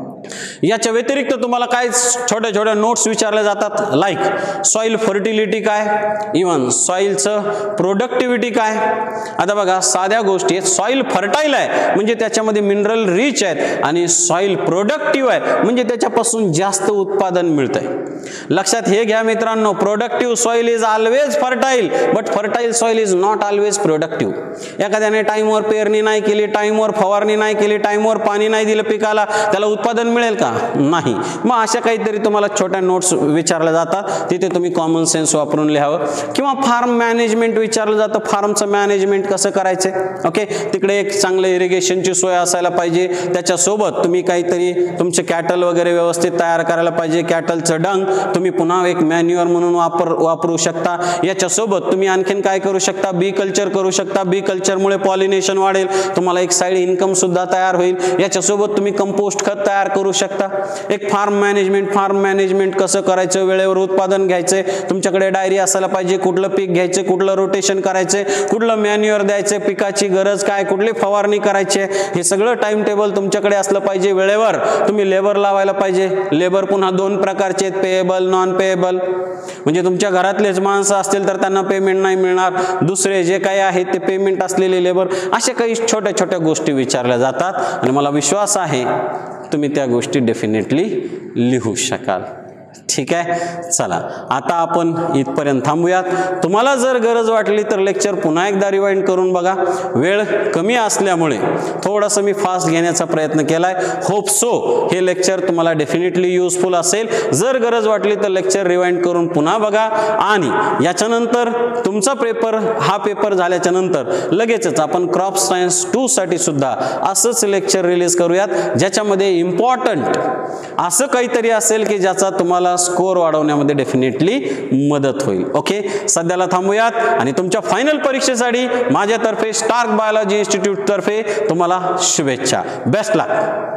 याच्या व्यतिरिक्त तुम्हाला काय छोट्या छोट्या नोट्स विचारल्या जातात, लाईक सॉइल फर्टिलिटी काय, इवन सॉइलचं प्रोडक्टिव्हिटी काय. आता बघा साध्या गोष्टी आहेत, सॉइल फर्टाईल आहे म्हणजे त्याच्यामध्ये मिनरल रिच आहेत, आणि सॉइल प्रोडक्टिव्ह आहे म्हणजे त्याच्यापासून जास्त उत्पादन मिळतंय. लक्षात हे घ्या मित्रांनो, productive soil is always fertile, but fertile soil is not always productive. एखाद्याने टाईमवर पेरणी नाही केली, टाईमवर फवारणी नाही केली, टाईमवर पाणी नाही दिलं पिकाला, त्याला उत्पादन मिळेल का? नाही. मग अशा काहीतरी तुम्हाला छोट्या नोट्स विचारल्या जातात, तिथे तुम्ही कॉमन सेन्स वापरून लिहावं. किंवा फार्म मॅनेजमेंट विचारलं जातं, फार्मचं मॅनेजमेंट कसं करायचं. ओके. तिकडे एक चांगलं इरिगेशनची सोय असायला पाहिजे, त्याच्यासोबत तुम्ही काहीतरी तुमचे कॅटल वगैरे व्यवस्थित तयार करायला पाहिजे. कॅटलचं डंग तुम्ही पुन्हा एक मॅन्युअर म्हणून वापर वापरू शकता. याच्यासोबत तुम्ही आणखीन काय करू शकता, बी कल्चर करू शकता. बी कल्चरमुळे पॉलिनेशन वाढेल, तुम्हाला एक साईड इन्कम सुद्धा तयार होईल. याच्यासोबत तुम्ही कंपोस्ट खत तयार करू शकता. एक फार्म मॅनेजमेंट, फार्म मॅनेजमेंट कसं करायचं, वेळेवर उत्पादन घ्यायचंय, तुमच्याकडे डायरी असायला पाहिजे, कुठलं पीक घ्यायचं, कुठलं रोटेशन करायचंय, कुठलं मॅन्युअर द्यायचंय, पिकाची गरज काय, कुठली फवारणी करायची, हे सगळं टाइम टेबल तुमच्याकडे असलं पाहिजे. वेळेवर तुम्ही लेबर लावायला पाहिजे. लेबर पुन्हा दोन प्रकारचे आहेत, पेएबल, नॉन पेएबल. म्हणजे तुमच्या घरातलेच माणसं असतील तर त्यांना पेमेंट नाही मिळणार, दुसरे जे काही आहेत ते पेमेंट असलेले लेबर. अशा काही छोट्या छोट्या गोष्टी विचारल्या जातात आणि मला विश्वास आहे तुम्ही त्या गोष्टी डेफिनेटली लिहू शकाल. ठीक आहे. चला आता आपण इथपर्यंत थांबूयात. तुम्हाला जर गरज वाटली तर लेक्चर पुन्हा एकदा रिवाइंड करून बघा. वेळ कमी असल्यामुळे थोडंसं मी फास्ट घेण्याचा प्रयत्न केलाय. होप सो हे लेक्चर तुम्हाला डेफिनेटली युजफुल असेल. जर गरज वाटली तर लेक्चर रिवाइंड करून पुन्हा बघा. आणि याच्यानंतर तुमचा पेपर हा पेपर झाल्याच्या नंतर लगेचच आपण क्रॉप सायन्स टू साठी सुद्धा असंच लेक्चर रिलीज करूयात, ज्याच्यामध्ये इम्पॉर्टंट असं काहीतरी असेल की ज्याचा तुम्हाला स्कोर वाढवण्यामध्ये डेफिनेटली मदत होईल. ओके. सध्याला थांबूयात आणि तुमच्या फायनल परीक्षेसाठी माझ्यातर्फे स्टार्क बायोलॉजी इन्स्टिट्यूट तर्फे तुम्हाला शुभेच्छा. बेस्ट लक.